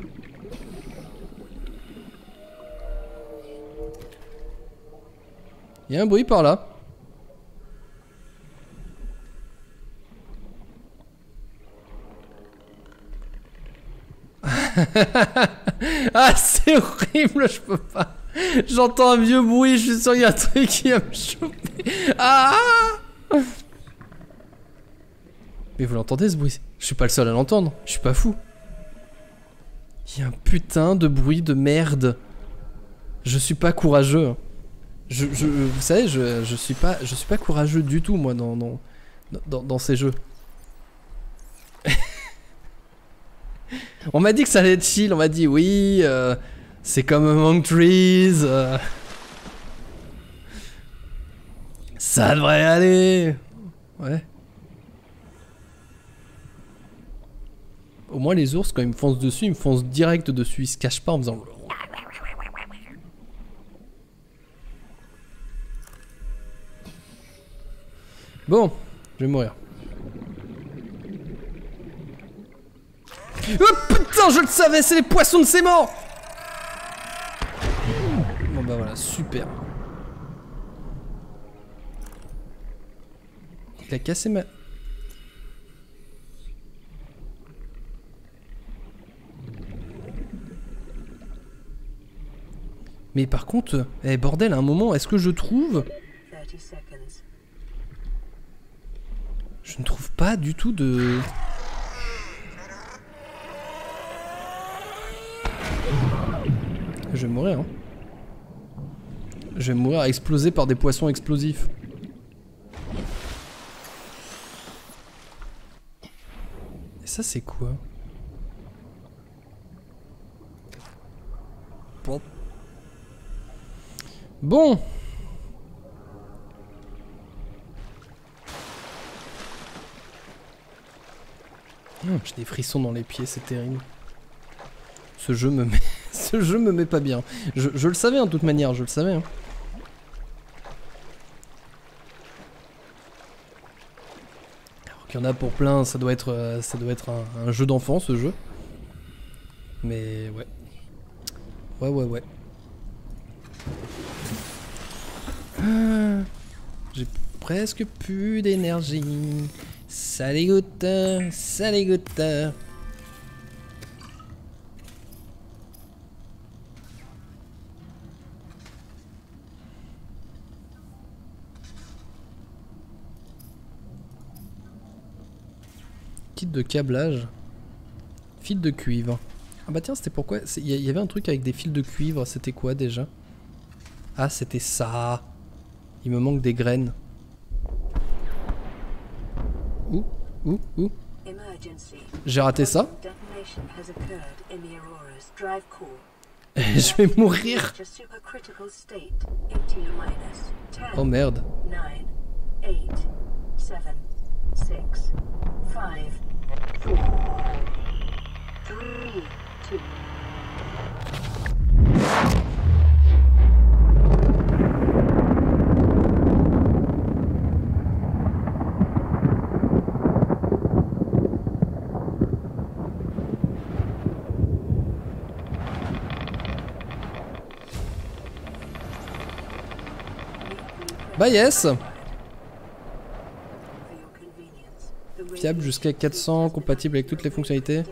Il y a un bruit par là. Ah, c'est horrible, je peux pas. J'entends un vieux bruit, je suis sûr qu'il y a un truc qui va me choper. Ah! Mais vous l'entendez ce bruit? Je suis pas le seul à l'entendre, je suis pas fou. Il y a un putain de bruit de merde. Je suis pas courageux. Je, je, vous savez, je, je suis pas, je suis pas courageux du tout moi dans, dans, dans, dans ces jeux. On m'a dit que ça allait être chill, on m'a dit oui, euh, c'est comme Among Trees. Euh, ça devrait aller. Ouais. Au moins les ours, quand ils me foncent dessus, ils me foncent direct dessus, ils se cachent pas en faisant... Bon, je vais mourir. Oh putain, je le savais, c'est les poissons de ces morts. Bon bah voilà, super. Il a cassé ma... Mais par contre, eh bordel, à un moment, est-ce que je trouve... Je ne trouve pas du tout de... Je vais mourir, hein. Je vais mourir explosé par des poissons explosifs. Et ça, c'est quoi? Bon. Bon. Oh, j'ai des frissons dans les pieds, c'est terrible. Ce jeu me met... Ce jeu me met pas bien. Je, je le savais en toute manière, je le savais. Hein. Alors qu'il y en a pour plein, ça doit être, ça doit être un, un jeu d'enfant ce jeu. Mais ouais. Ouais, ouais, ouais. Ah, j'ai presque plus d'énergie. Ça dégoûte, ça dégoûte. Kit de câblage. Fil de cuivre. Ah bah tiens, c'était pourquoi... Il y, y avait un truc avec des fils de cuivre, c'était quoi déjà? Ah, c'était ça. Il me manque des graines. Où? Où? Où? J'ai raté ça. Je vais mourir. Oh merde. Bah yes. Fiable jusqu'à quatre cents, compatible avec toutes les fonctionnalités.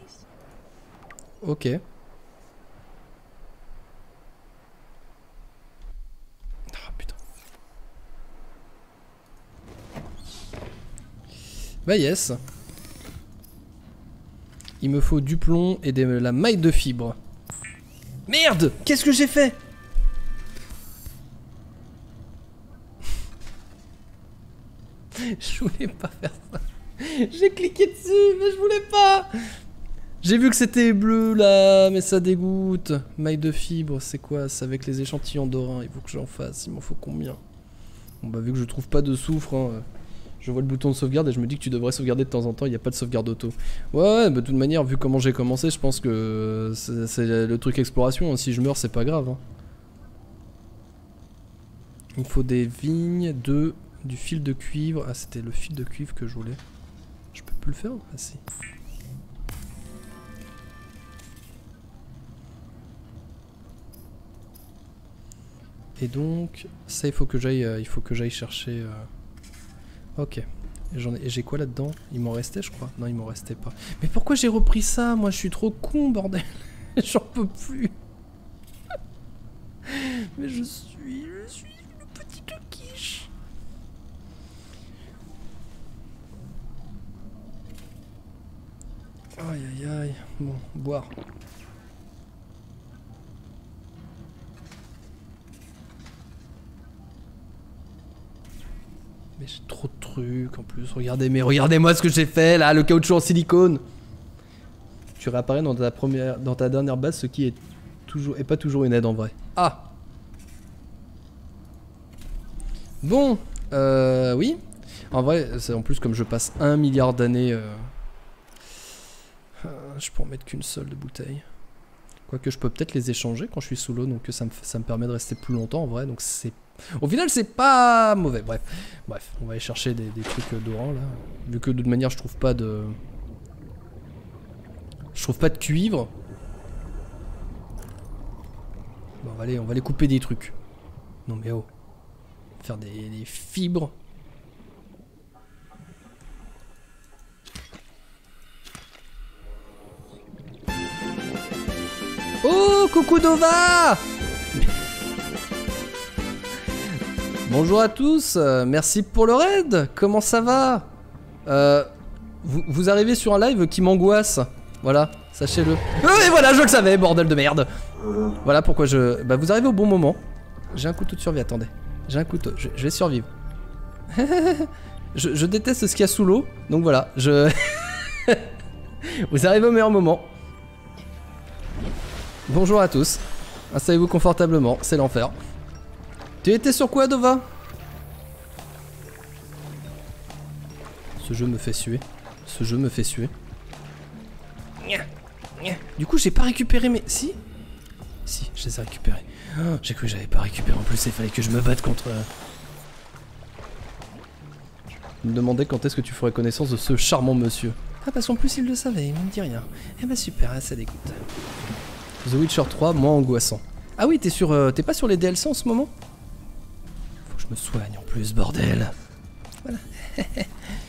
Ok. Ah putain. Bah yes. Il me faut du plomb et de la maille de fibre. Merde! Qu'est-ce que j'ai fait? Je voulais pas faire ça. J'ai cliqué dessus, mais je voulais pas. J'ai vu que c'était bleu là, mais ça dégoûte. Maille de fibre, c'est quoi? C'est avec les échantillons d'orin. Il faut que j'en fasse. Il m'en faut combien? Bon bah vu que je trouve pas de soufre, hein, je vois le bouton de sauvegarde et je me dis que tu devrais sauvegarder de temps en temps. Il n'y a pas de sauvegarde auto. Ouais, ouais, bah de toute manière, vu comment j'ai commencé, je pense que c'est le truc exploration. Hein. Si je meurs, c'est pas grave. Hein. Il me faut des vignes, de du fil de cuivre. Ah, c'était le fil de cuivre que je voulais. Je peux plus le faire? Ah si. Et donc, ça il faut que j'aille, euh, il faut que j'aille chercher. Euh... Ok. Et j'ai quoi là-dedans? Il m'en restait, je crois. Non, il m'en restait pas. Mais pourquoi j'ai repris ça? Moi, je suis trop con, bordel. J'en peux plus. Mais je suis, je suis une petite quiche. Aïe aïe aïe. Bon, boire. Mais j'ai trop de trucs en plus. Regardez, mais regardez-moi ce que j'ai fait là, le caoutchouc en silicone. Tu réapparais dans ta première, dans ta dernière base, ce qui est toujours, est pas toujours une aide en vrai. Ah. Bon, euh, oui. En vrai, c'est en plus comme je passe un milliard d'années, euh, euh, je peux en mettre qu'une seule de bouteille. Quoique je peux peut-être les échanger quand je suis sous l'eau, donc ça me, ça me permet de rester plus longtemps en vrai, donc c'est... Au final c'est pas mauvais, bref. Bref, on va aller chercher des, des trucs d'oran là. Vu que de toute manière je trouve pas de... Je trouve pas de cuivre. Bon, on va aller, on va aller couper des trucs. Non mais oh. Faire des, des fibres. Oh, coucou Dova. Bonjour à tous, euh, merci pour le raid. Comment ça va? euh, vous, vous arrivez sur un live qui m'angoisse. Voilà, sachez-le. Euh, et voilà, je le savais, bordel de merde. Voilà pourquoi je... Bah vous arrivez au bon moment. J'ai un couteau de survie, attendez. J'ai un couteau, je, je vais survivre. je, je déteste ce qu'il y a sous l'eau, donc voilà, je... Vous arrivez au meilleur moment. Bonjour à tous. Installez-vous confortablement, c'est l'enfer. Tu étais sur quoi, Dova? Ce jeu me fait suer. Ce jeu me fait suer. Du coup, j'ai pas récupéré mes... Si? Si, je les ai récupérés. Oh, j'ai cru que j'avais pas récupéré. En plus, il fallait que je me batte contre... Je me demandais quand est-ce que tu ferais connaissance de ce charmant monsieur. Ah, parce qu'en plus, il le savait, il me dit rien. Eh bah super, ça dégoûte. The Witcher trois, moins angoissant. Ah oui, t'es sur, euh, t'es pas sur les D L C en ce moment? je me soigne en plus, bordel. Voilà. Je vais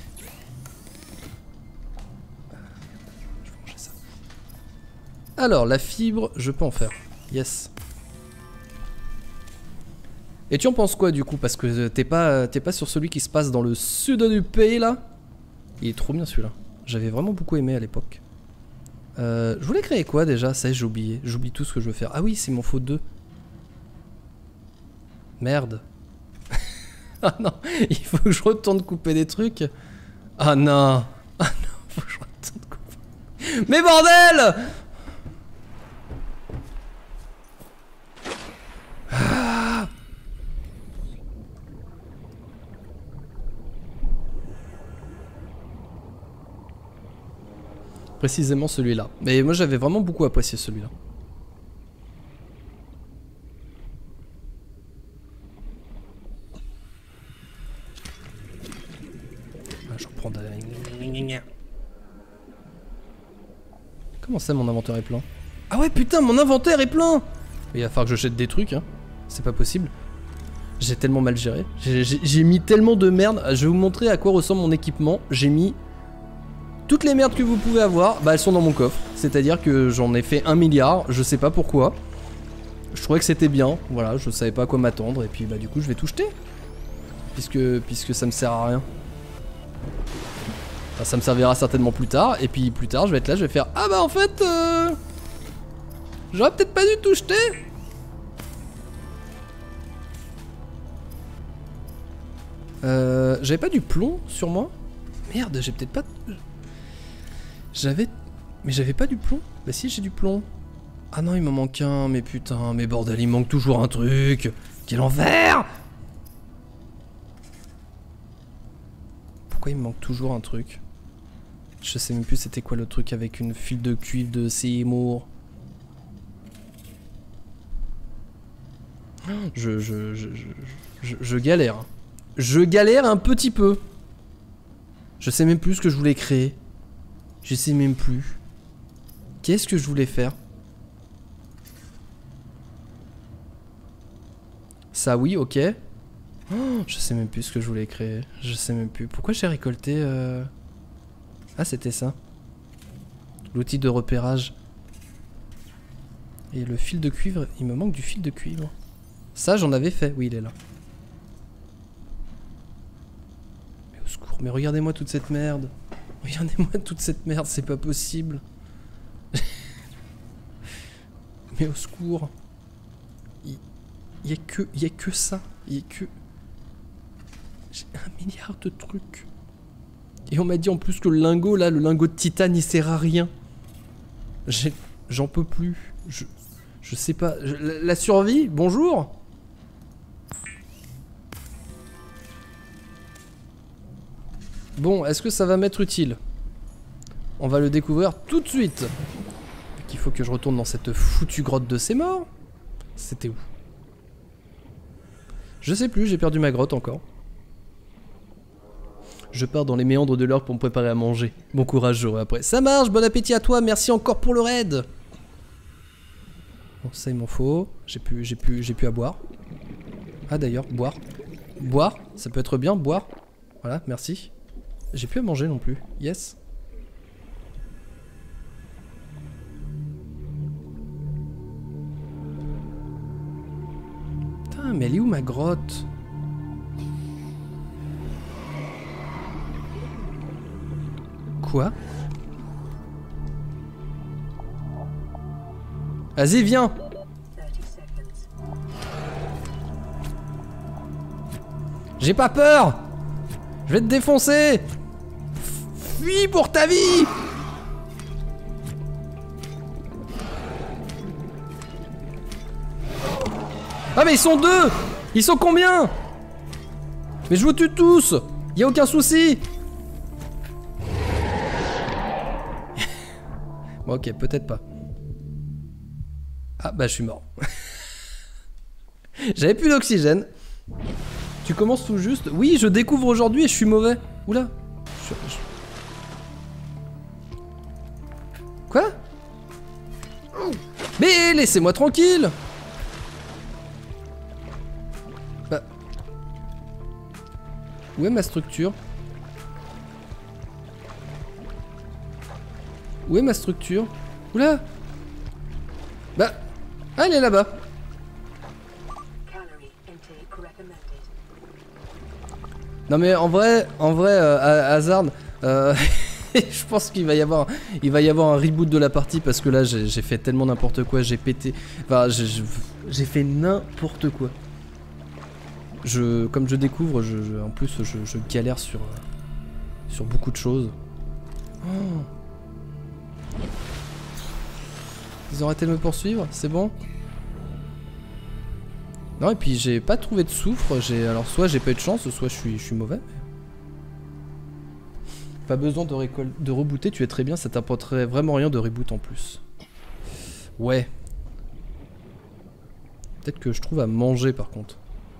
manger ça. Alors, la fibre, je peux en faire. Yes. Et tu en penses quoi du coup? Parce que t'es pas, t'es pas sur celui qui se passe dans le sud du pays là? Il est trop bien celui-là. J'avais vraiment beaucoup aimé à l'époque. Euh, je voulais créer quoi déjà? Ça y est, j'ai oublié. J'oublie tout ce que je veux faire. Ah oui, c'est mon faute deux. Merde. Ah non, il faut que je retourne couper des trucs. Ah non. Ah non, faut que je retourne couper. Mais bordel! Ah. Précisément celui-là. Mais moi j'avais vraiment beaucoup apprécié celui-là. Je reprends... Comment ça mon inventaire est plein? Ah ouais putain mon inventaire est plein! Il va falloir que je jette des trucs hein. C'est pas possible. J'ai tellement mal géré. J'ai mis tellement de merde. Je vais vous montrer à quoi ressemble mon équipement. J'ai mis... Toutes les merdes que vous pouvez avoir, bah elles sont dans mon coffre. C'est-à-dire que j'en ai fait un milliard, je sais pas pourquoi. Je trouvais que c'était bien, voilà, je savais pas à quoi m'attendre. Et puis bah du coup je vais tout jeter. Puisque, puisque ça me sert à rien. Enfin, ça me servira certainement plus tard. Et puis plus tard je vais être là, je vais faire... Ah bah en fait... Euh... J'aurais peut-être pas dû tout jeter. Euh... J'avais pas du plomb sur moi? Merde, j'ai peut-être pas... J'avais... Mais j'avais pas du plomb? Bah si, j'ai du plomb. Ah non, il m'en manque un, mais putain, mais bordel, il manque toujours un truc. Quel enfer! Pourquoi il me manque toujours un truc? Je sais même plus c'était quoi le truc avec une file de cuivre de Seymour. Je, je, je, je, je, je galère. Je galère un petit peu. Je sais même plus ce que je voulais créer. Je sais même plus. Qu'est-ce que je voulais faire? Ça oui, ok. Oh, je sais même plus ce que je voulais créer. Je sais même plus. Pourquoi j'ai récolté euh... Ah c'était ça. L'outil de repérage. Et le fil de cuivre. Il me manque du fil de cuivre. Ça j'en avais fait. Oui il est là. Mais au secours. Mais regardez-moi toute cette merde. Regardez-moi toute cette merde. C'est pas possible. Mais au secours. Il y a que, il y a que ça. Il y a que... J'ai un milliard de trucs. Et on m'a dit en plus que le lingot là, le lingot de titane, il sert à rien. J'en peux plus. Je, je sais pas. Je, la, la survie, bonjour. Bon, est-ce que ça va m'être utile? On va le découvrir tout de suite. Il faut que je retourne dans cette foutue grotte de ces morts. C'était où? Je sais plus, j'ai perdu ma grotte encore. Je pars dans les méandres de l'or pour me préparer à manger. Bon courage, j'aurai après. Ça marche, bon appétit à toi, merci encore pour le raid. Bon, ça il m'en faut. J'ai plus, j'ai plus, j'ai plus à boire. Ah d'ailleurs, boire. Boire, ça peut être bien, boire. Voilà, merci. J'ai plus à manger non plus. Yes. Putain, mais elle est où ma grotte? Quoi? Vas-y, viens. J'ai pas peur. Je vais te défoncer. Fuis pour ta vie. Ah mais ils sont deux. Ils sont combien? Mais je vous tue tous. Y a aucun souci. Bon, ok, peut-être pas. Ah bah je suis mort. J'avais plus d'oxygène. Tu commences tout juste. Oui, je découvre aujourd'hui et je suis mauvais. Oula. Je... Je... Quoi? Mais laissez-moi tranquille. Bah... Où est ma structure? Où est ma structure? Oula! Bah... Ah, elle est là-bas. Non mais en vrai, en vrai, euh, Hazard, euh, je pense qu'il va y avoir, il va y avoir un reboot de la partie parce que là j'ai fait tellement n'importe quoi, j'ai pété, enfin j'ai fait n'importe quoi. Je, comme je découvre, je, je, en plus je, je galère sur, sur beaucoup de choses. Oh. Ils ont arrêté de me poursuivre, c'est bon? Non et puis j'ai pas trouvé de soufre, j'ai alors soit j'ai pas eu de chance, soit je suis, je suis mauvais. Pas besoin de, de rebooter, tu es très bien, ça t'apporterait vraiment rien de reboot en plus. Ouais. Peut-être que je trouve à manger par contre.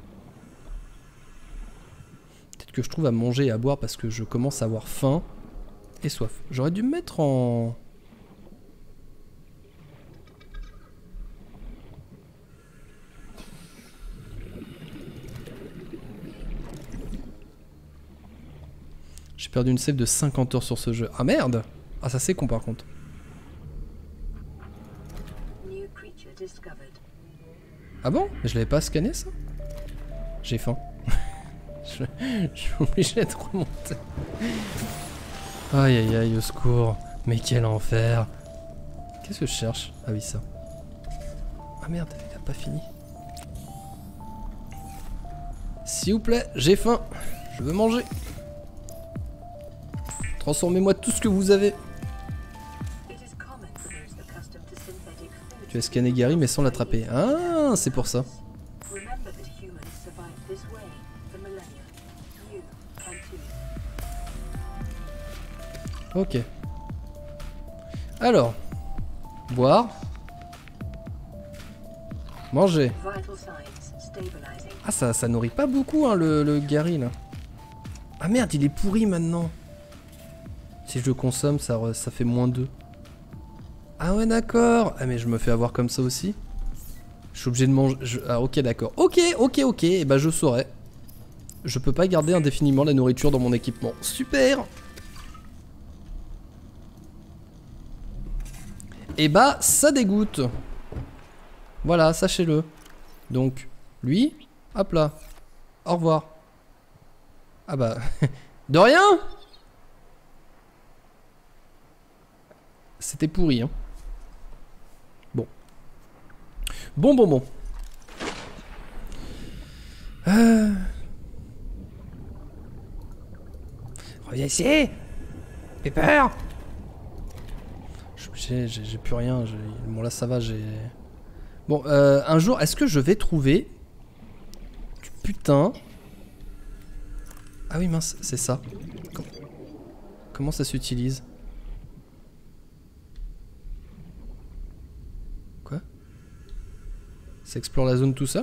Peut-être que je trouve à manger et à boire parce que je commence à avoir faim et soif. J'aurais dû me mettre en... J'ai perdu une save de cinquante heures sur ce jeu. Ah merde! Ah ça c'est con par contre. Ah bon? Mais je l'avais pas scanné ça? J'ai faim. je, je suis obligé de remonter. Aïe aïe aïe au secours. Mais quel enfer. Qu'est-ce que je cherche? Ah oui ça. Ah merde, il a pas fini. S'il vous plaît, j'ai faim. Je veux manger. Transformez-moi tout ce que vous avez. Tu as scanné Gary mais sans l'attraper. Ah, c'est pour ça. Ok. Alors. Boire. Manger. Ah, ça, ça nourrit pas beaucoup, hein, le, le Gary, là. Ah merde, il est pourri maintenant. Si je le consomme, ça, ça fait moins deux. Ah ouais, d'accord. Ah mais je me fais avoir comme ça aussi. Je suis obligé de manger... Je... Ah ok, d'accord. Ok, ok, ok. Et bah je saurais. Je peux pas garder indéfiniment la nourriture dans mon équipement. Super. Et bah ça dégoûte. Voilà, sachez-le. Donc, lui, hop là. Au revoir. Ah bah... De rien. C'était pourri, hein. Bon. Bon, bon, bon. Euh... Reviens ici. Pepper. J'ai j'ai plus rien. Bon, là, ça va, j'ai... Bon, euh, un jour, est-ce que je vais trouver... Du putain... Ah oui, mince, c'est ça. Comment, Comment ça s'utilise? Quoi? Ça explore la zone tout seul?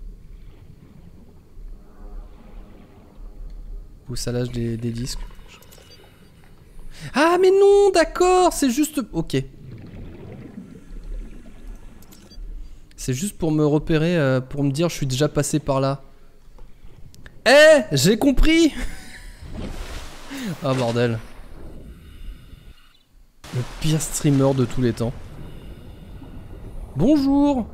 Ou ça lâche des, des disques? Ah mais non, d'accord, c'est juste... Ok. C'est juste pour me repérer, euh, pour me dire je suis déjà passé par là. Eh, hey, j'ai compris. Ah bordel. Le pire streamer de tous les temps. Bonjour.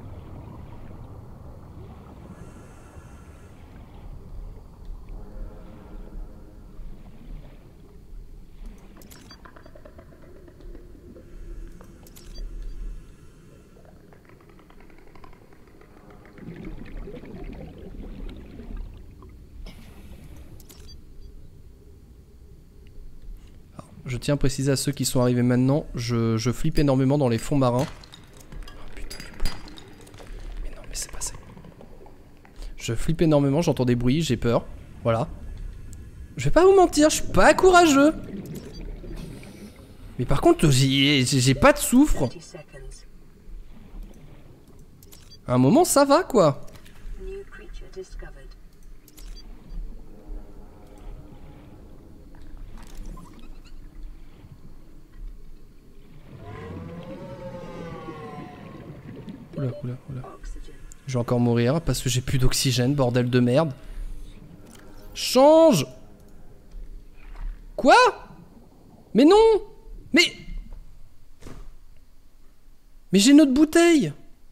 Je tiens à préciser à ceux qui sont arrivés maintenant, je, je flippe énormément dans les fonds marins. Oh putain du plan. Mais non mais c'est pas ça. Je flippe énormément, j'entends des bruits, j'ai peur. Voilà. Je vais pas vous mentir, je suis pas courageux. Mais par contre, j'ai pas de soufre. À un moment, ça va quoi. Oula, oula, oula. Je vais encore mourir parce que j'ai plus d'oxygène, bordel de merde. Change. Quoi? Mais non. Mais... Mais j'ai notre bouteille.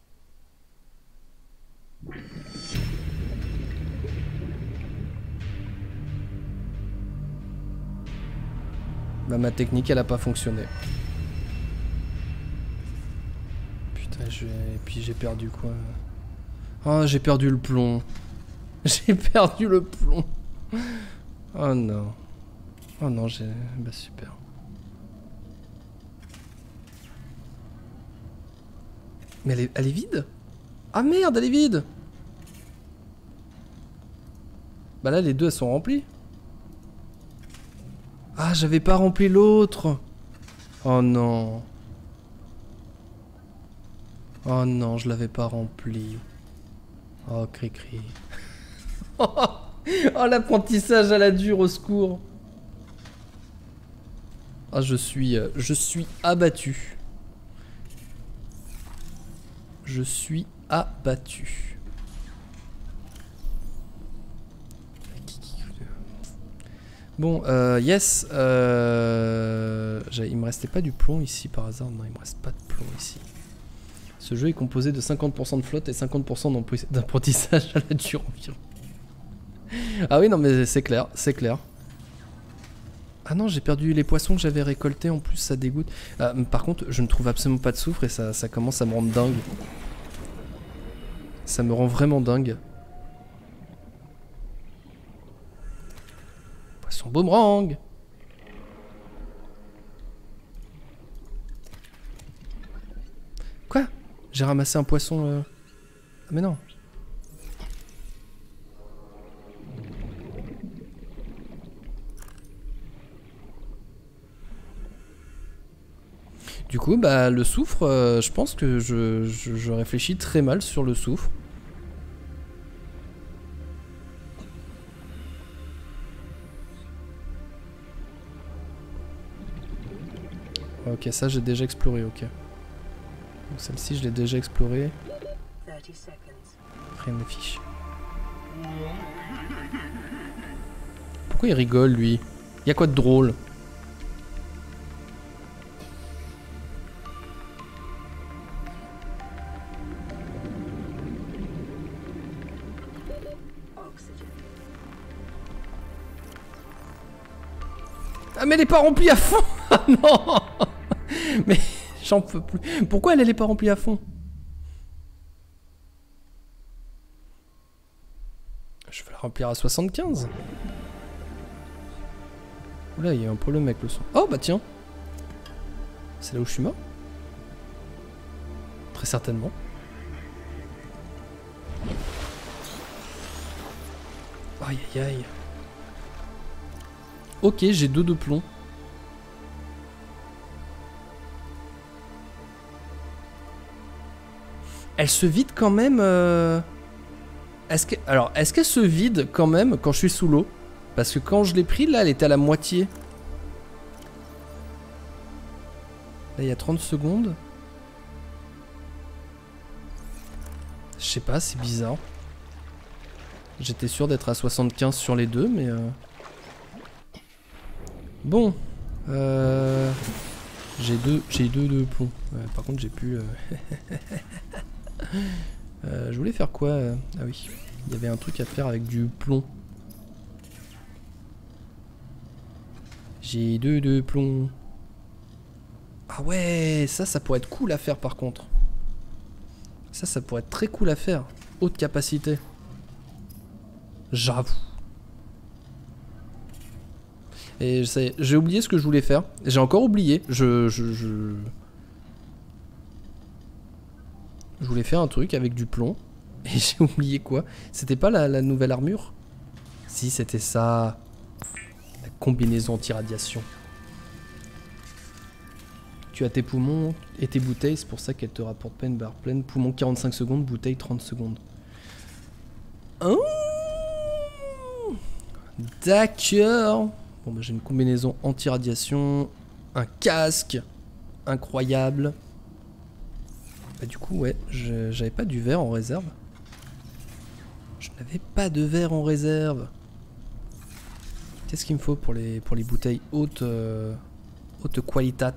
Bah ma technique elle a pas fonctionné. Putain je vais... Et puis j'ai perdu quoi. Oh j'ai perdu le plomb. J'ai perdu le plomb. Oh non. Oh non j'ai... Bah super. Mais elle est, elle est vide? Ah merde elle est vide. Bah là les deux elles sont remplies. Ah, j'avais pas rempli l'autre. Oh non. Oh non, je l'avais pas rempli. Oh, cri-cri. Oh, l'apprentissage à la dure, au secours. Ah, je suis... Euh, je suis abattu. Je suis abattu. Bon, euh, yes, euh, il me restait pas du plomb ici par hasard, non il me reste pas de plomb ici. Ce jeu est composé de cinquante pour cent de flotte et cinquante pour cent d'apprentissage à la dure environ. Ah oui non mais c'est clair, c'est clair. Ah non j'ai perdu les poissons que j'avais récoltés en plus, ça dégoûte. Ah, par contre je ne trouve absolument pas de soufre et ça, ça commence à me rendre dingue. Ça me rend vraiment dingue. Son boomerang. Quoi? J'ai ramassé un poisson euh... ah mais non. Du coup bah le soufre euh, je pense que je, je, je réfléchis très mal sur le soufre. Ok, ça j'ai déjà exploré, ok. Donc celle-ci je l'ai déjà explorée. Rien ne fiche. Pourquoi il rigole lui? Y'a quoi de drôle? Ah mais elle est pas remplie à fond. Ah non. Mais j'en peux plus. Pourquoi elle, elle est pas remplie à fond? Je vais la remplir à soixante-quinze. Oula, il y a un problème avec le son. Oh bah tiens. C'est là où je suis mort? Très certainement. Aïe aïe aïe. Ok, j'ai deux de plomb. Elle se vide quand même euh... Est-ce que... Alors, est-ce qu'elle se vide quand même quand je suis sous l'eau? Parce que quand je l'ai pris, là, elle était à la moitié. Là, il y a trente secondes. Je sais pas, c'est bizarre. J'étais sûr d'être à soixante-quinze sur les deux, mais... Euh... Bon. Euh... J'ai deux, j'ai deux de plomb. Ouais, par contre, j'ai plus... Euh... euh, je voulais faire quoi euh... Ah oui. Il y avait un truc à faire avec du plomb. J'ai deux de plomb. Ah ouais, ça, ça pourrait être cool à faire par contre. Ça, ça pourrait être très cool à faire. Haute capacité. J'avoue. Et j'ai oublié ce que je voulais faire. J'ai encore oublié. Je, je, je... je voulais faire un truc avec du plomb. Et j'ai oublié quoi. C'était pas la, la nouvelle armure? Si, c'était ça. La combinaison anti-radiation. Tu as tes poumons et tes bouteilles, c'est pour ça qu'elle te rapporte pas une barre pleine. Poumons quarante-cinq secondes, bouteille trente secondes. Oh, d'accord. Bon bah j'ai une combinaison anti-radiation, un casque, incroyable. Bah du coup ouais, j'avais pas du verre en réserve. Je n'avais pas de verre en réserve. Qu'est-ce qu'il me faut pour les, pour les bouteilles haute, euh, haute qualité?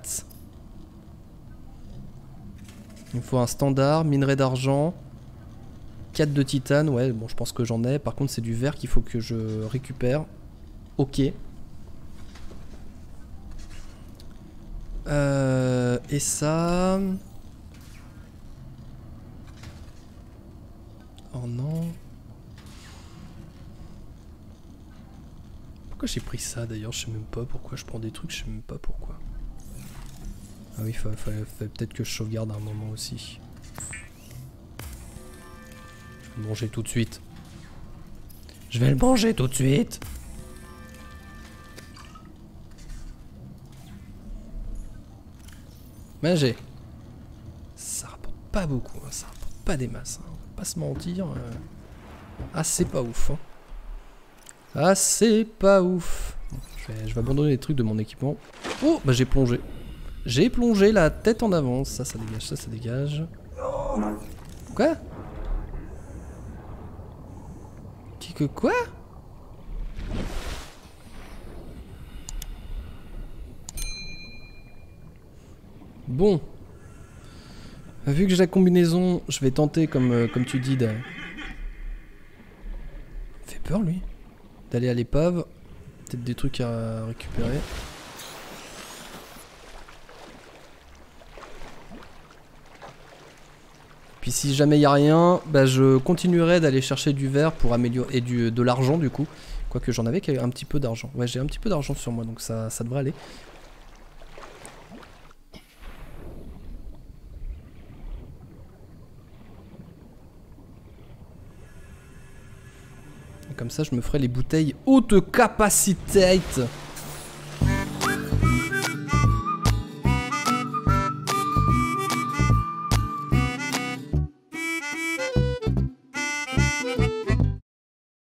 Il me faut un standard, minerai d'argent, quatre de titane, ouais, bon je pense que j'en ai. Par contre c'est du verre qu'il faut que je récupère. Ok. Euh, et ça... Oh non... Pourquoi j'ai pris ça d'ailleurs? Je sais même pas pourquoi je prends des trucs, je sais même pas pourquoi. Ah oui, il fallait, fallait, fallait peut-être que je sauvegarde à un moment aussi. Je vais le manger tout de suite. Je vais le manger tout de suite. Manger. Ça rapporte pas beaucoup, hein, ça rapporte pas des masses. Hein. On va pas se mentir. Euh... Ah c'est pas ouf. Hein. Ah c'est pas ouf. Bon, je, vais, je vais abandonner les trucs de mon équipement. Oh bah j'ai plongé. J'ai plongé la tête en avant. Ça ça dégage, ça ça dégage. Quoi? Qui que quoi? Bon. Vu que j'ai la combinaison, je vais tenter comme, euh, comme tu dis de... Il me fait peur lui. D'aller à l'épave. Peut-être des trucs à récupérer. Puis si jamais il n'y a rien, bah je continuerai d'aller chercher du verre pour améliorer... Et du, de l'argent du coup. Quoique j'en avais un petit peu d'argent. Ouais j'ai un petit peu d'argent sur moi donc ça, ça devrait aller. Comme ça, je me ferai les bouteilles haute capacité.